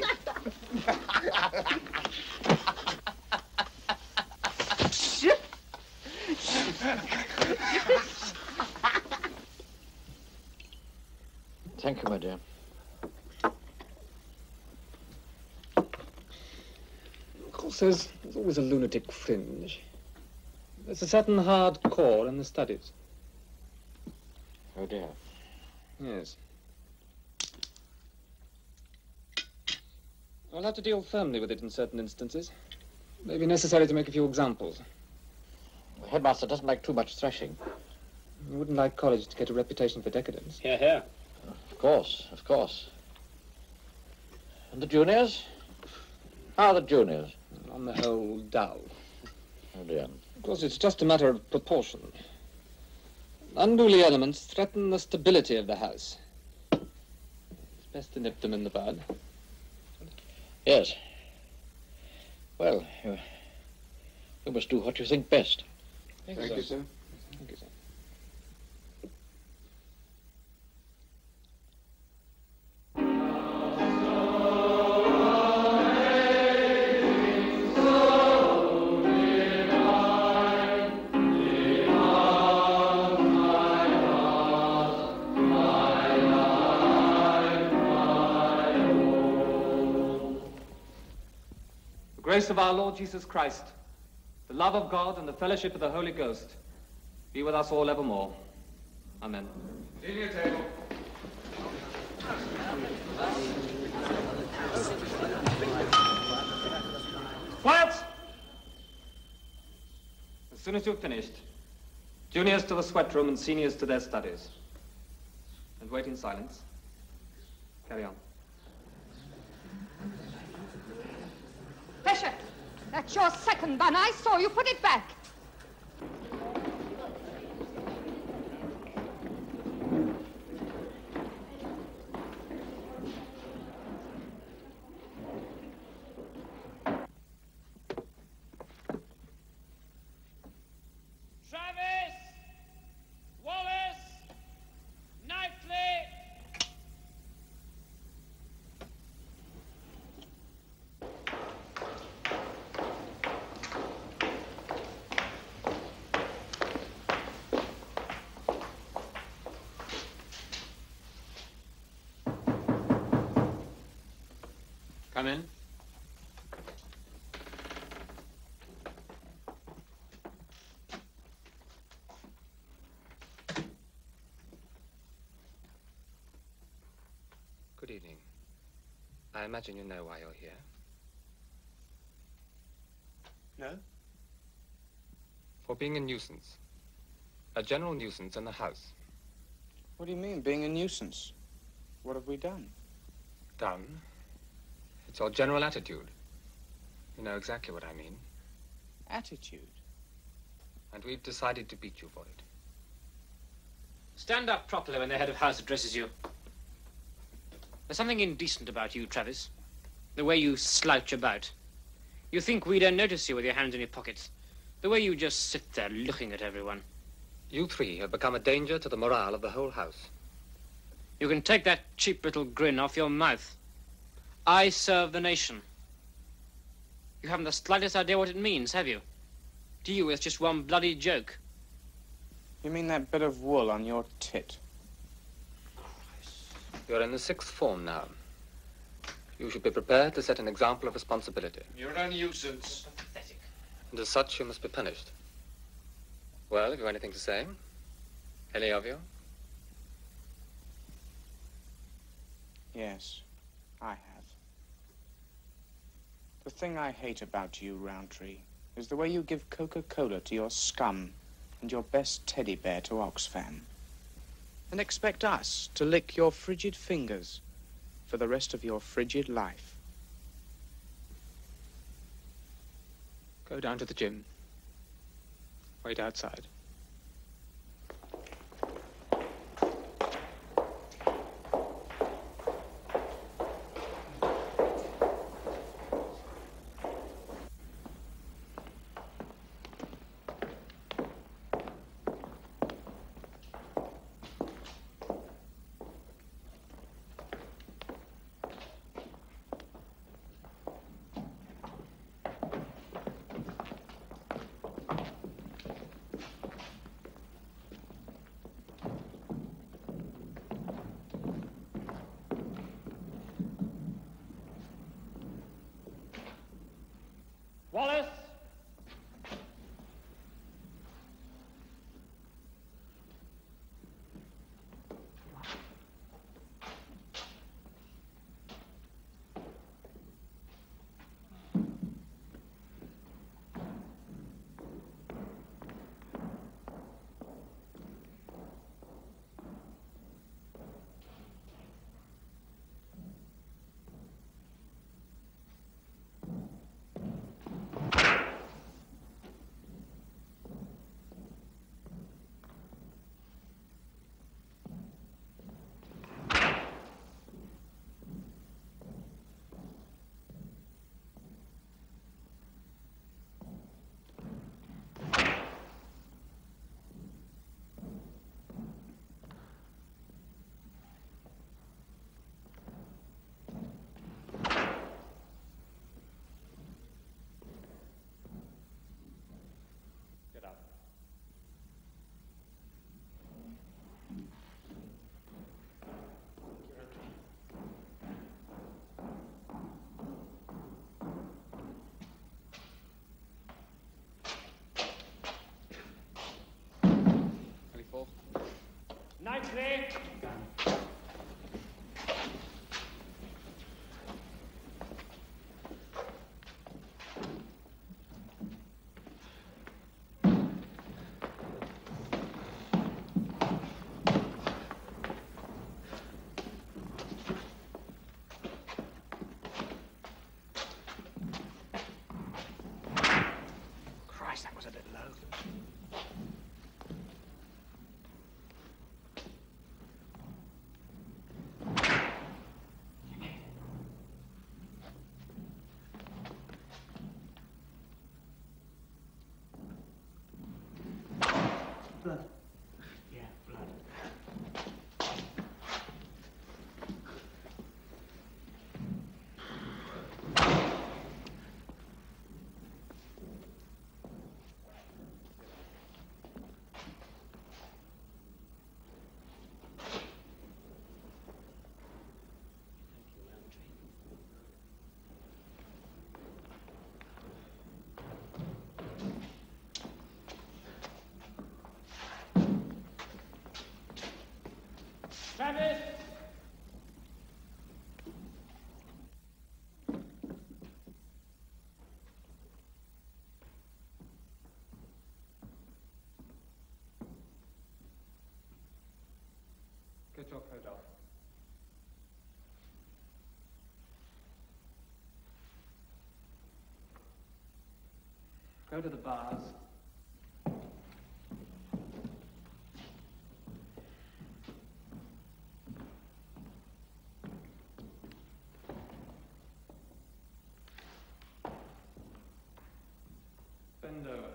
Thank you, my dear. Of course, there's always a lunatic fringe. There's a certain hard core in the studies. Oh, dear. Yes. I'll have to deal firmly with it in certain instances. It may be necessary to make a few examples. The headmaster doesn't like too much thrashing. You wouldn't like college to get a reputation for decadence. Hear, hear. Of course, of course. And the juniors? How are the juniors? On the whole, dull. Oh, dear. Of course, it's just a matter of proportion. Unruly elements threaten the stability of the house. It's best to nip them in the bud. Yes. Well, you must do what you think best. Thank you, sir. Thank you, sir. The grace of our Lord Jesus Christ, the love of God, and the fellowship of the Holy Ghost be with us all evermore. Amen. Senior table. Quiet! As soon as you've finished, juniors to the sweat room and seniors to their studies. And wait in silence. Carry on. Fisher, that's your second bun. I saw you put it back. Travis! Wallace! Knightley! Come in. Good evening. I imagine you know why you're here. No? For being a nuisance. A general nuisance in the house. What do you mean, being a nuisance? What have we done? Done? It's your general attitude. You know exactly what I mean. Attitude? And we've decided to beat you for it. Stand up properly when the head of house addresses you. There's something indecent about you, Travis. The way you slouch about. You think we don't notice you with your hands in your pockets. The way you just sit there looking at everyone. You three have become a danger to the morale of the whole house. You can take that cheap little grin off your mouth. I serve the nation. You haven't the slightest idea what it means, have you? To you, it's just one bloody joke. You mean that bit of wool on your tit? You're in the 6th form now. You should be prepared to set an example of responsibility. You're a nuisance. And as such, you must be punished. Well, have you anything to say? Any of you? Yes, I have. The thing I hate about you, Roundtree, is the way you give Coca-Cola to your scum and your best teddy bear to Oxfam. And expect us to lick your frigid fingers for the rest of your frigid life. Go down to the gym. Wait outside. blood. Yeah, blood. Travis! Get your coat off. Go to the bars. Bend over.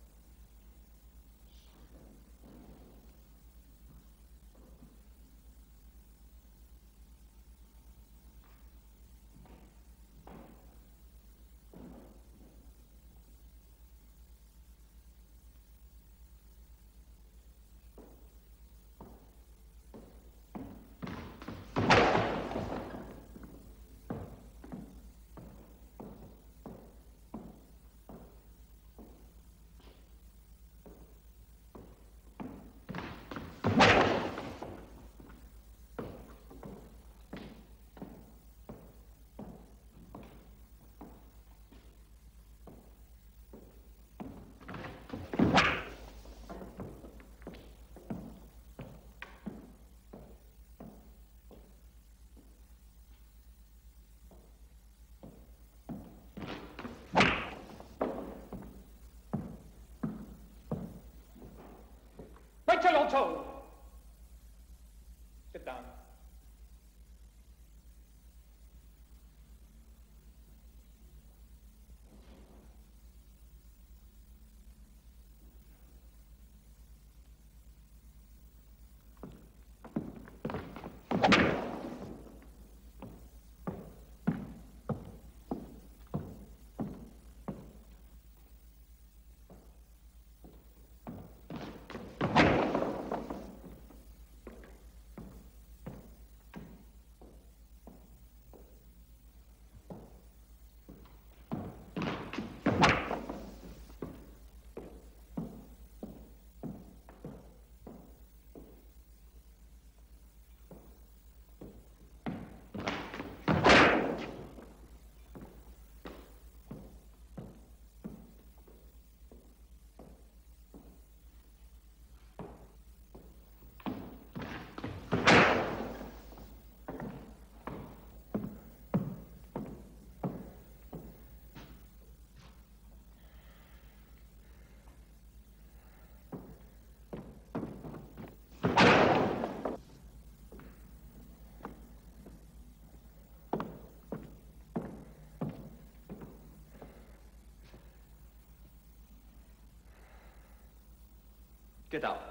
Wait till you're told. Sit down. Get out.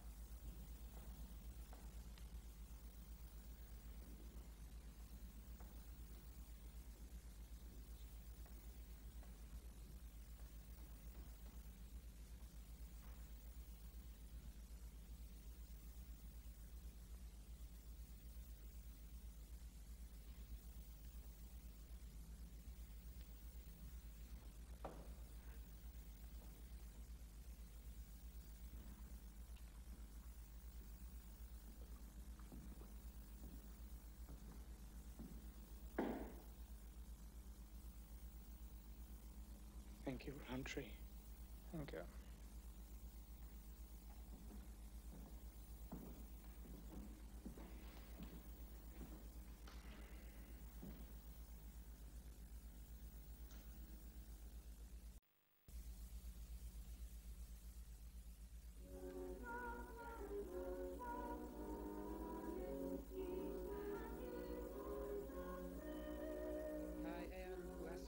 Thank you, Roundtree. Thank you.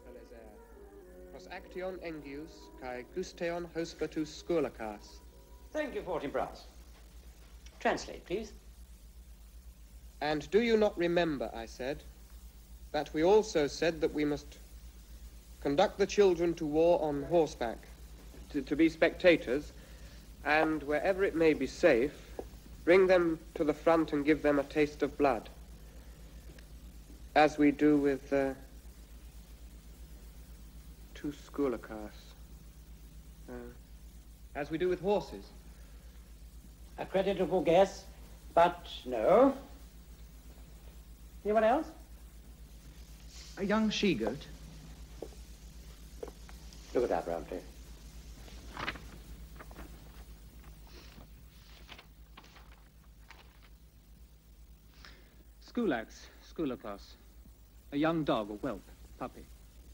Action engius kai gusteon hospatus skolakas. Thank you, 14 brass. Translate, please. And do you not remember, I said, that we also said that we must conduct the children to war on horseback, to be spectators, and wherever it may be safe, bring them to the front and give them a taste of blood, as we do with 2 schooler cars, as we do with horses. A creditable guess, but no. Anyone else? A young she-goat. Look at that, Roundtree. Schoolax, schooler class. A young dog, a whelp, puppy.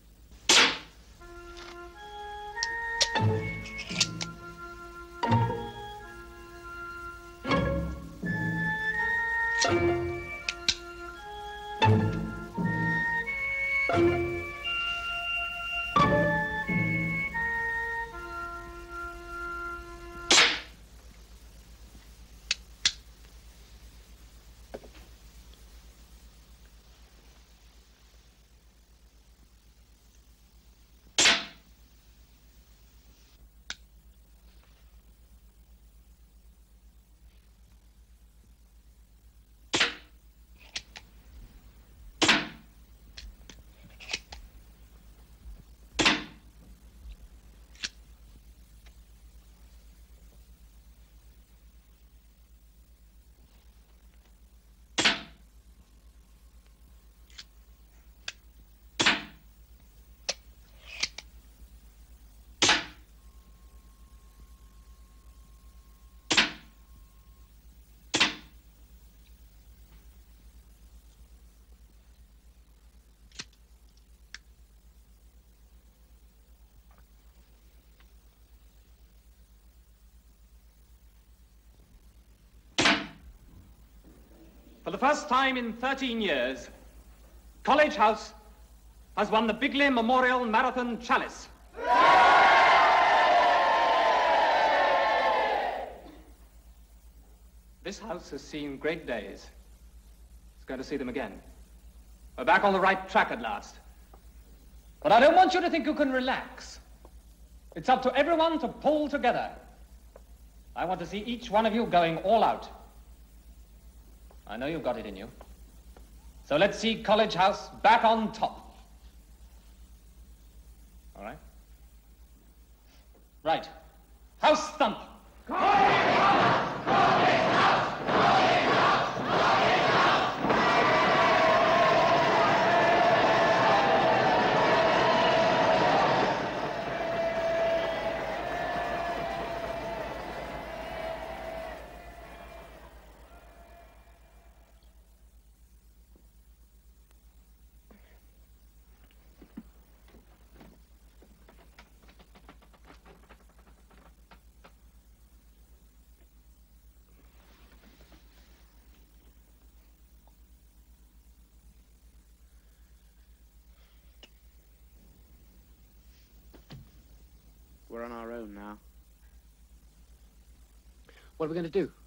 For the first time in 13 years, College House has won the Bigley Memorial Marathon Chalice. This house has seen great days. It's going to see them again. We're back on the right track at last. But I don't want you to think you can relax. It's up to everyone to pull together. I want to see each one of you going all out. I know you've got it in you. So let's see College House back on top. All right? Right. House thump. College House! College House! College House! College House! We're on our own now. What are we going to do?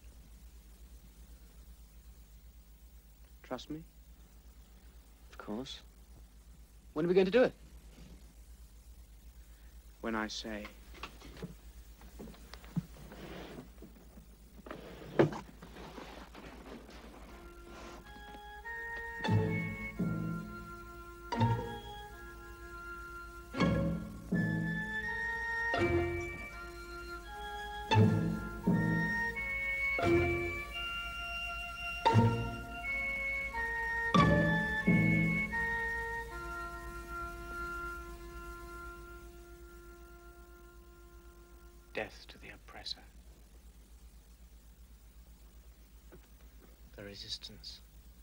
Trust me? Of course. When are we going to do it? When I say. Death to the oppressor. The resistance.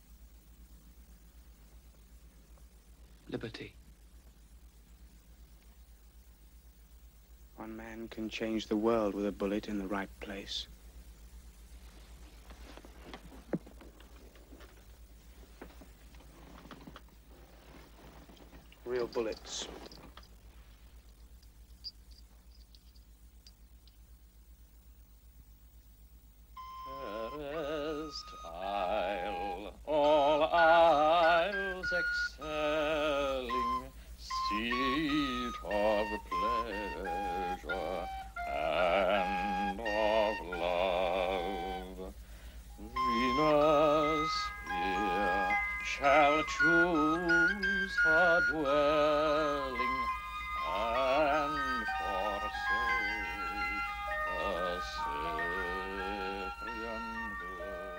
Liberty. One man can change the world with a bullet in the right place. Real bullets. choose her dwelling and forsake a Cyprian girl.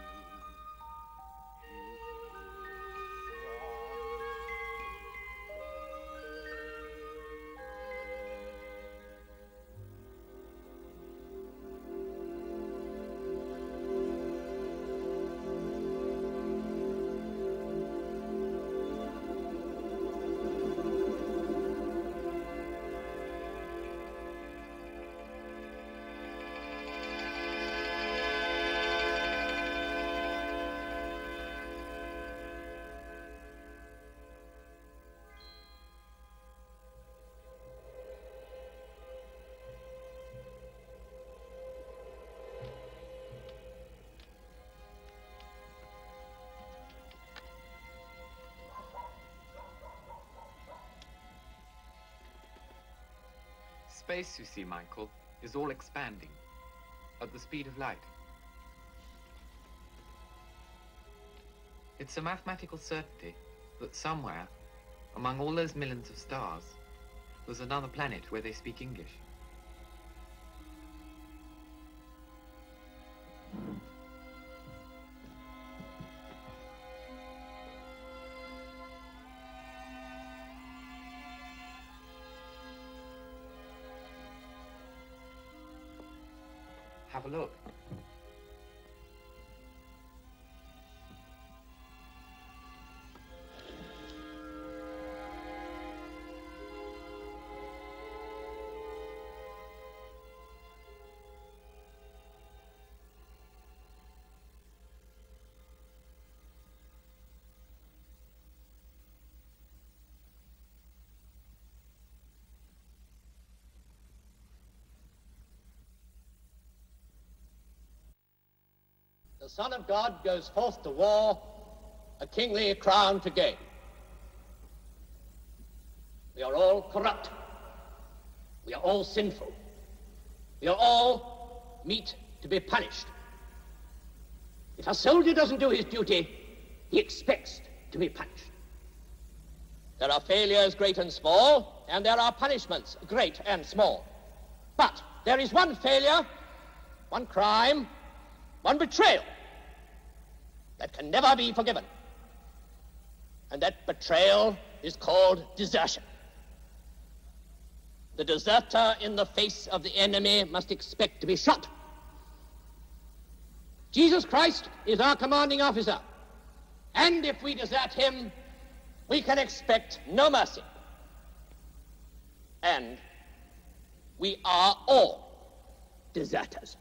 Space, you see, Michael, is all expanding at the speed of light. It's a mathematical certainty that somewhere, among all those millions of stars, there's another planet where they speak English. Have a look. The Son of God goes forth to war, a kingly crown to gain. We are all corrupt. We are all sinful. We are all meet to be punished. If a soldier doesn't do his duty, he expects to be punished. There are failures great and small, and there are punishments great and small. But there is one failure, one crime, one betrayal that can never be forgiven. And that betrayal is called desertion. The deserter in the face of the enemy must expect to be shot. Jesus Christ is our commanding officer. And if we desert him, we can expect no mercy. And we are all deserters.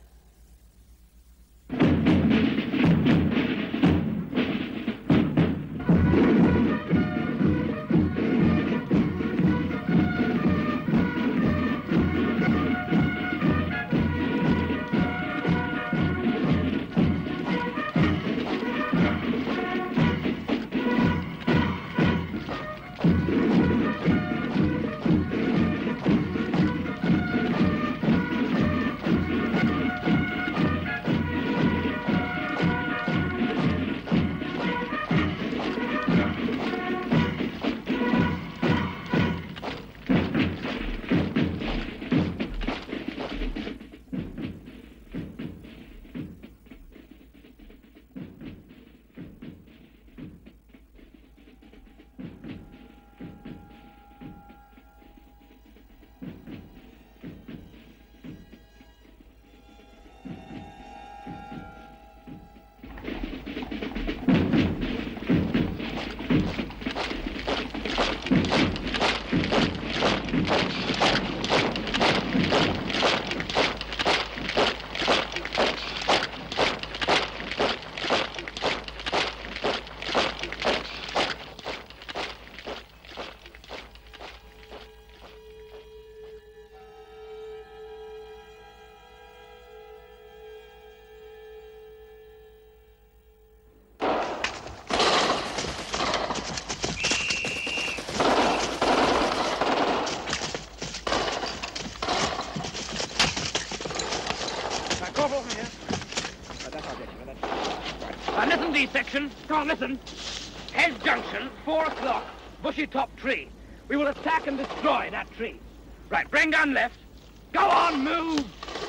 Listen, D-section. Come on, listen. Hez Junction, 4 o'clock. Bushy top tree. We will attack and destroy that tree. Right, bring gun left. Go on, move!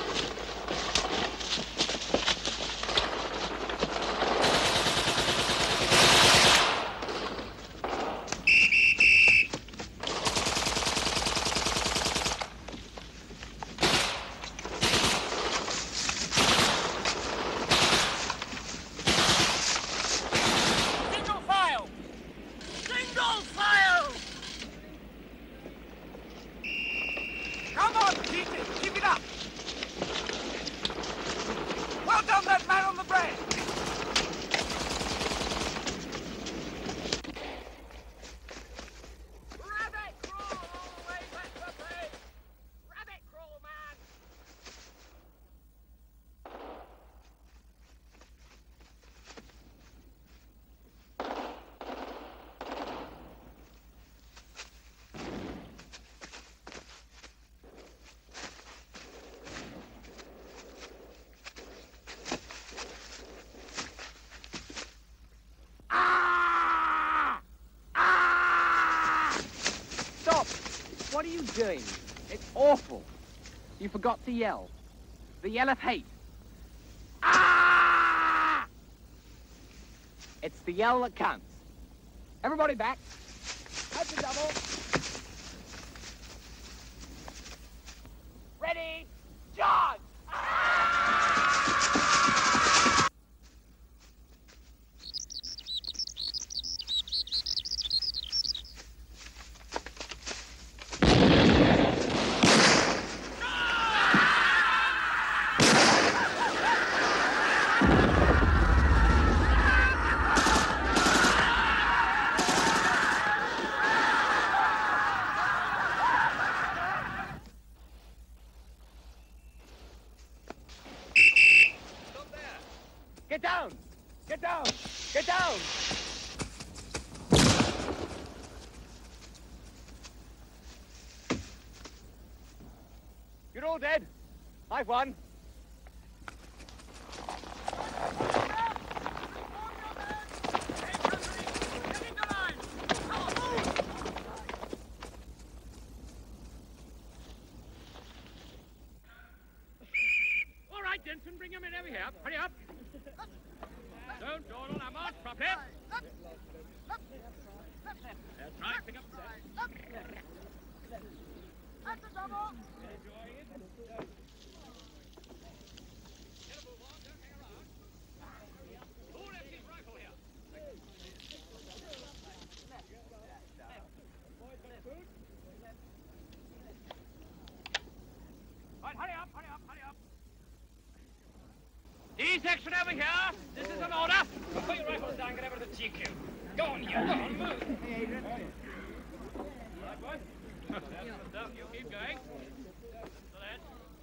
What are you doing? It's awful. You forgot to yell. The yell of hate. Ah! It's the yell that counts. Everybody back. At the double. Ready? Charge! Get down! Get down! Get down! You're all dead. I've won. All right, Denton, bring him in over here. Hurry up. Don't dawdle, now march properly. That's right, pick up the That's a double. Enjoying it. Who left his rifle here? Right, hurry up, hurry up, hurry up. D-section over here. This is an order. Put your rifles down, get over to the GQ. Go on, you. Go on, move. Hey, Adrian. Right, boy. That's the stuff. You keep going. So then.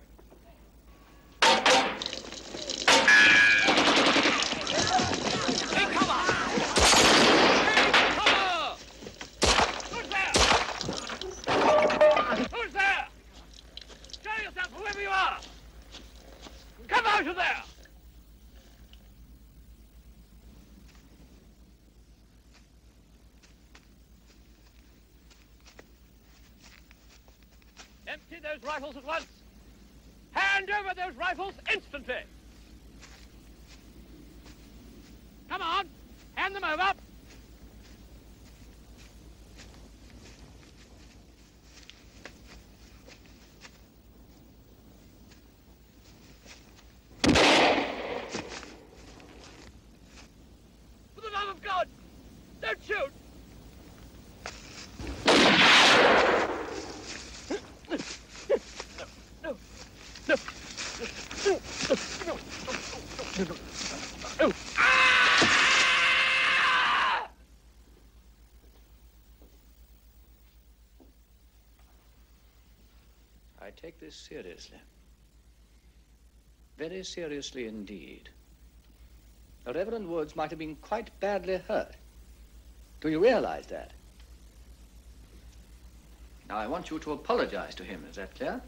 Take cover! Take cover! Who's there? Who's there? Show yourself, whoever you are. Come out of there! Empty those rifles at once. Hand over those rifles instantly. Come on, hand them over. For the love of God, don't shoot. I take this seriously. Very seriously indeed. The Reverend Woods might have been quite badly hurt. Do you realize that? Now, I want you to apologize to him. Is that clear?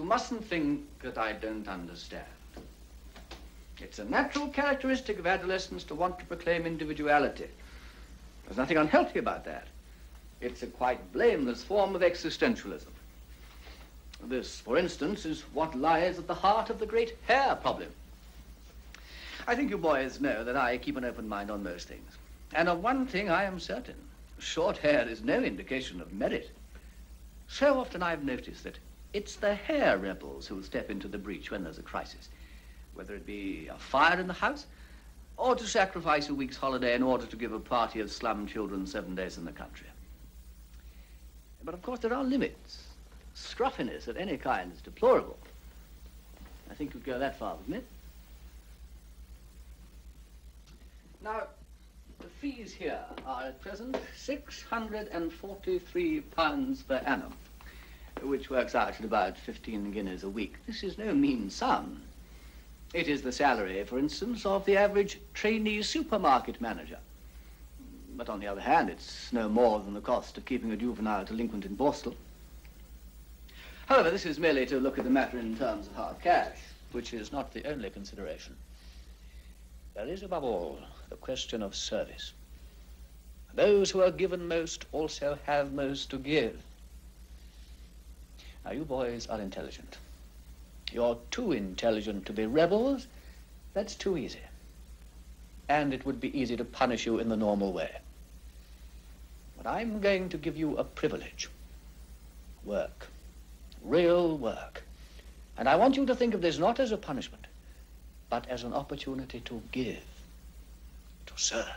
mustn't think that I don't understand. It's a natural characteristic of adolescence to want to proclaim individuality. There's nothing unhealthy about that. It's a quite blameless form of existentialism. This, for instance, is what lies at the heart of the great hair problem. I think you boys know that I keep an open mind on most things. And of one thing I am certain. Short hair is no indication of merit. So often I've noticed that it's the hair rebels who step into the breach when there's a crisis. Whether it be a fire in the house, or to sacrifice a week's holiday in order to give a party of slum children 7 days in the country. But of course there are limits. Scruffiness of any kind is deplorable. I think you'd go that far with me. Now, the fees here are at present £643 per annum, which works out at about 15 guineas a week. This is no mean sum. It is the salary, for instance, of the average trainee supermarket manager. But on the other hand, it's no more than the cost of keeping a juvenile delinquent in Borstal. However, this is merely to look at the matter in terms of hard cash, which is not the only consideration. There is, above all, the question of service. Those who are given most also have most to give. Now, you boys are intelligent. You're too intelligent to be rebels. That's too easy. And it would be easy to punish you in the normal way. But I'm going to give you a privilege. Work. Real work. And I want you to think of this not as a punishment, but as an opportunity to give, to serve.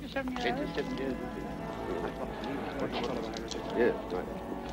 27 years. 27 years. Yeah, right.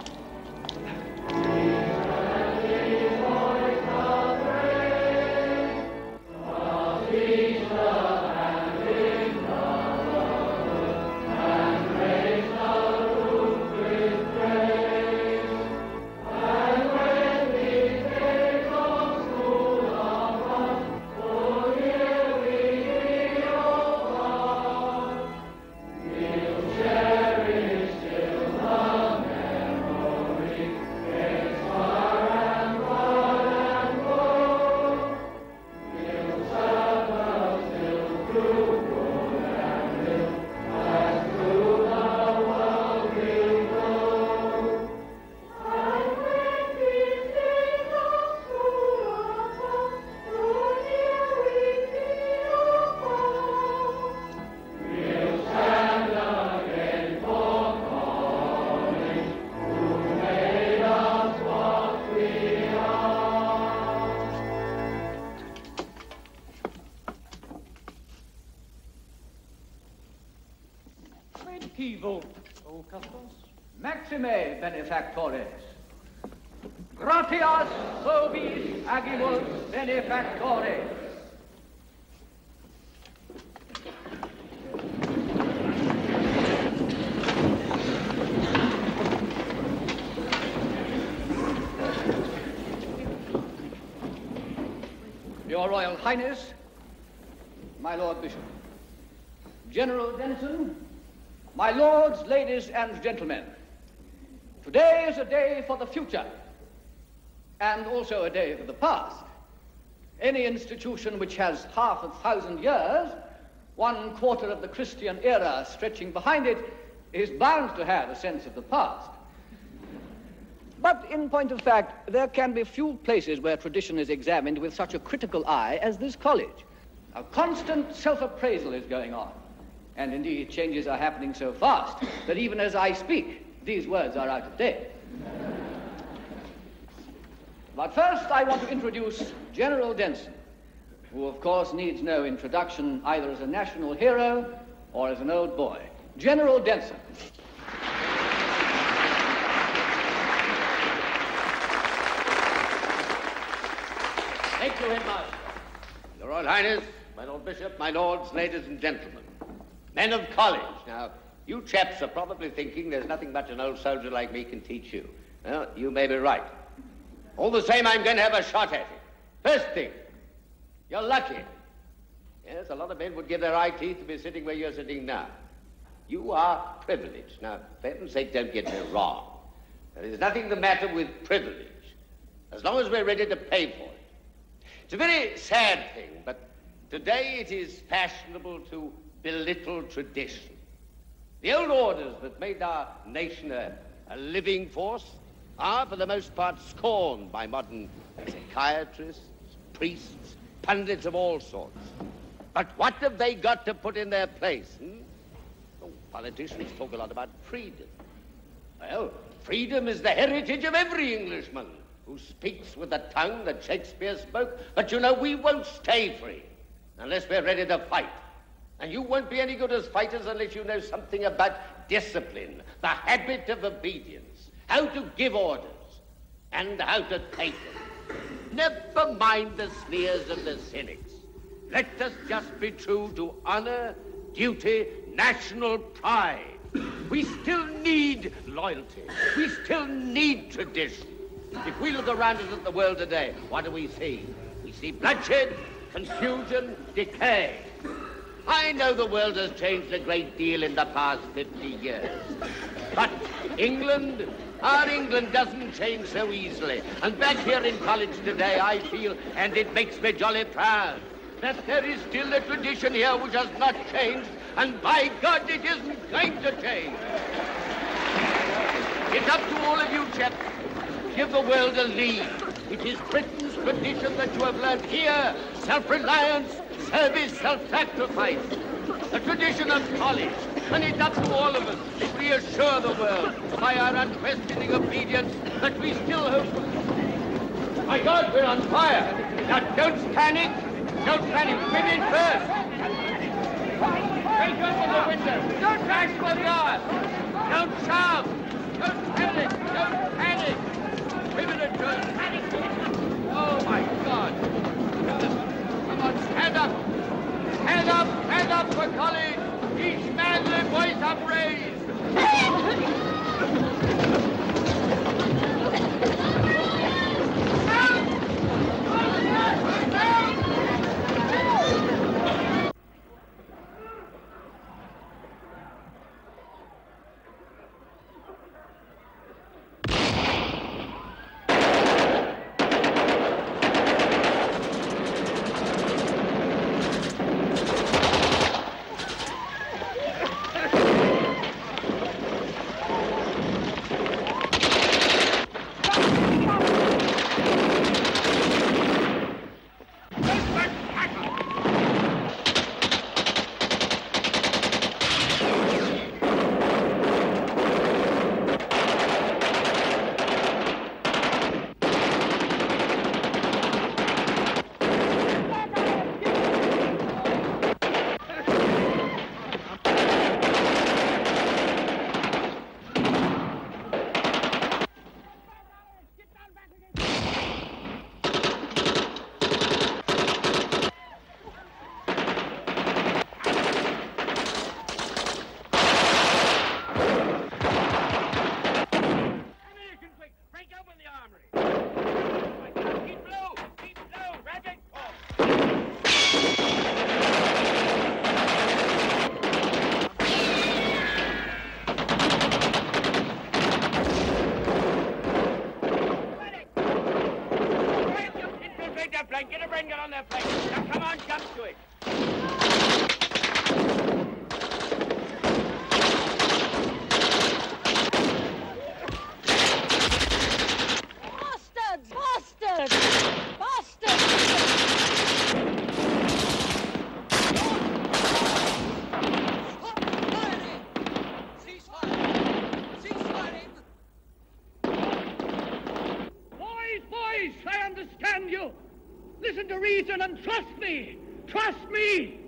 Maxime benefactores. Gratias vobis agimus benefactores. Your Royal Highness, my Lord Bishop, General Denison, my lords, ladies, and gentlemen, today is a day for the future, and also a day for the past. Any institution which has 500 years, 1/4 of the Christian era stretching behind it, is bound to have a sense of the past. But in point of fact, there can be few places where tradition is examined with such a critical eye as this college. A constant self-appraisal is going on. And indeed, changes are happening so fast that even as I speak, these words are out of date. But first, I want to introduce General Denson, who of course needs no introduction either as a national hero or as an old boy. General Denson. Thank you, Headmaster. Your Royal Highness, my Lord Bishop, my lords, ladies and gentlemen, men of college. Now, you chaps are probably thinking there's nothing much an old soldier like me can teach you. Well, you may be right. All the same, I'm going to have a shot at it. First thing, you're lucky. Yes, a lot of men would give their eye teeth to be sitting where you're sitting now. You are privileged. Now, for heaven's sake, don't get me wrong. There is nothing the matter with privilege, as long as we're ready to pay for it. It's a very sad thing, but today it is fashionable to belittle tradition. The old orders that made our nation a living force are, for the most part, scorned by modern psychiatrists, priests, pundits of all sorts. But what have they got to put in their place? Oh, politicians talk a lot about freedom. Well, freedom is the heritage of every Englishman who speaks with the tongue that Shakespeare spoke. But you know, we won't stay free unless we're ready to fight. And you won't be any good as fighters unless you know something about discipline, the habit of obedience, how to give orders, and how to take them. Never mind the sneers of the cynics. Let us just be true to honor, duty, national pride. We still need loyalty. We still need tradition. If we look around us at the world today, what do we see? We see bloodshed, confusion, decay. I know the world has changed a great deal in the past 50 years. But England, our England doesn't change so easily. And back here in college today, I feel, and it makes me jolly proud, that there is still a tradition here which has not changed, and by God, it isn't going to change. It's up to all of you chaps. Give the world a lead. It is Britain's tradition that you have learned here. Self-reliance, service, self-sacrifice. A tradition of college. And it's up to all of us to reassure the world by our unquestioning obedience that we still hope. My God, we're on fire. Now don't panic. Don't panic. Women first. Break open the window. bashful God! Don't shout! Don't panic! Don't panic! Women are just panicking! Oh, my God! Come on, stand up! Stand up! Stand up for college! Each manly voice upraised! Get a brain gun on their plate. Now come on, jump to it. Bastards! Bastards! Bastards! Cease firing! Cease firing! Boys, I understand you. Listen to reason and trust me! Trust me!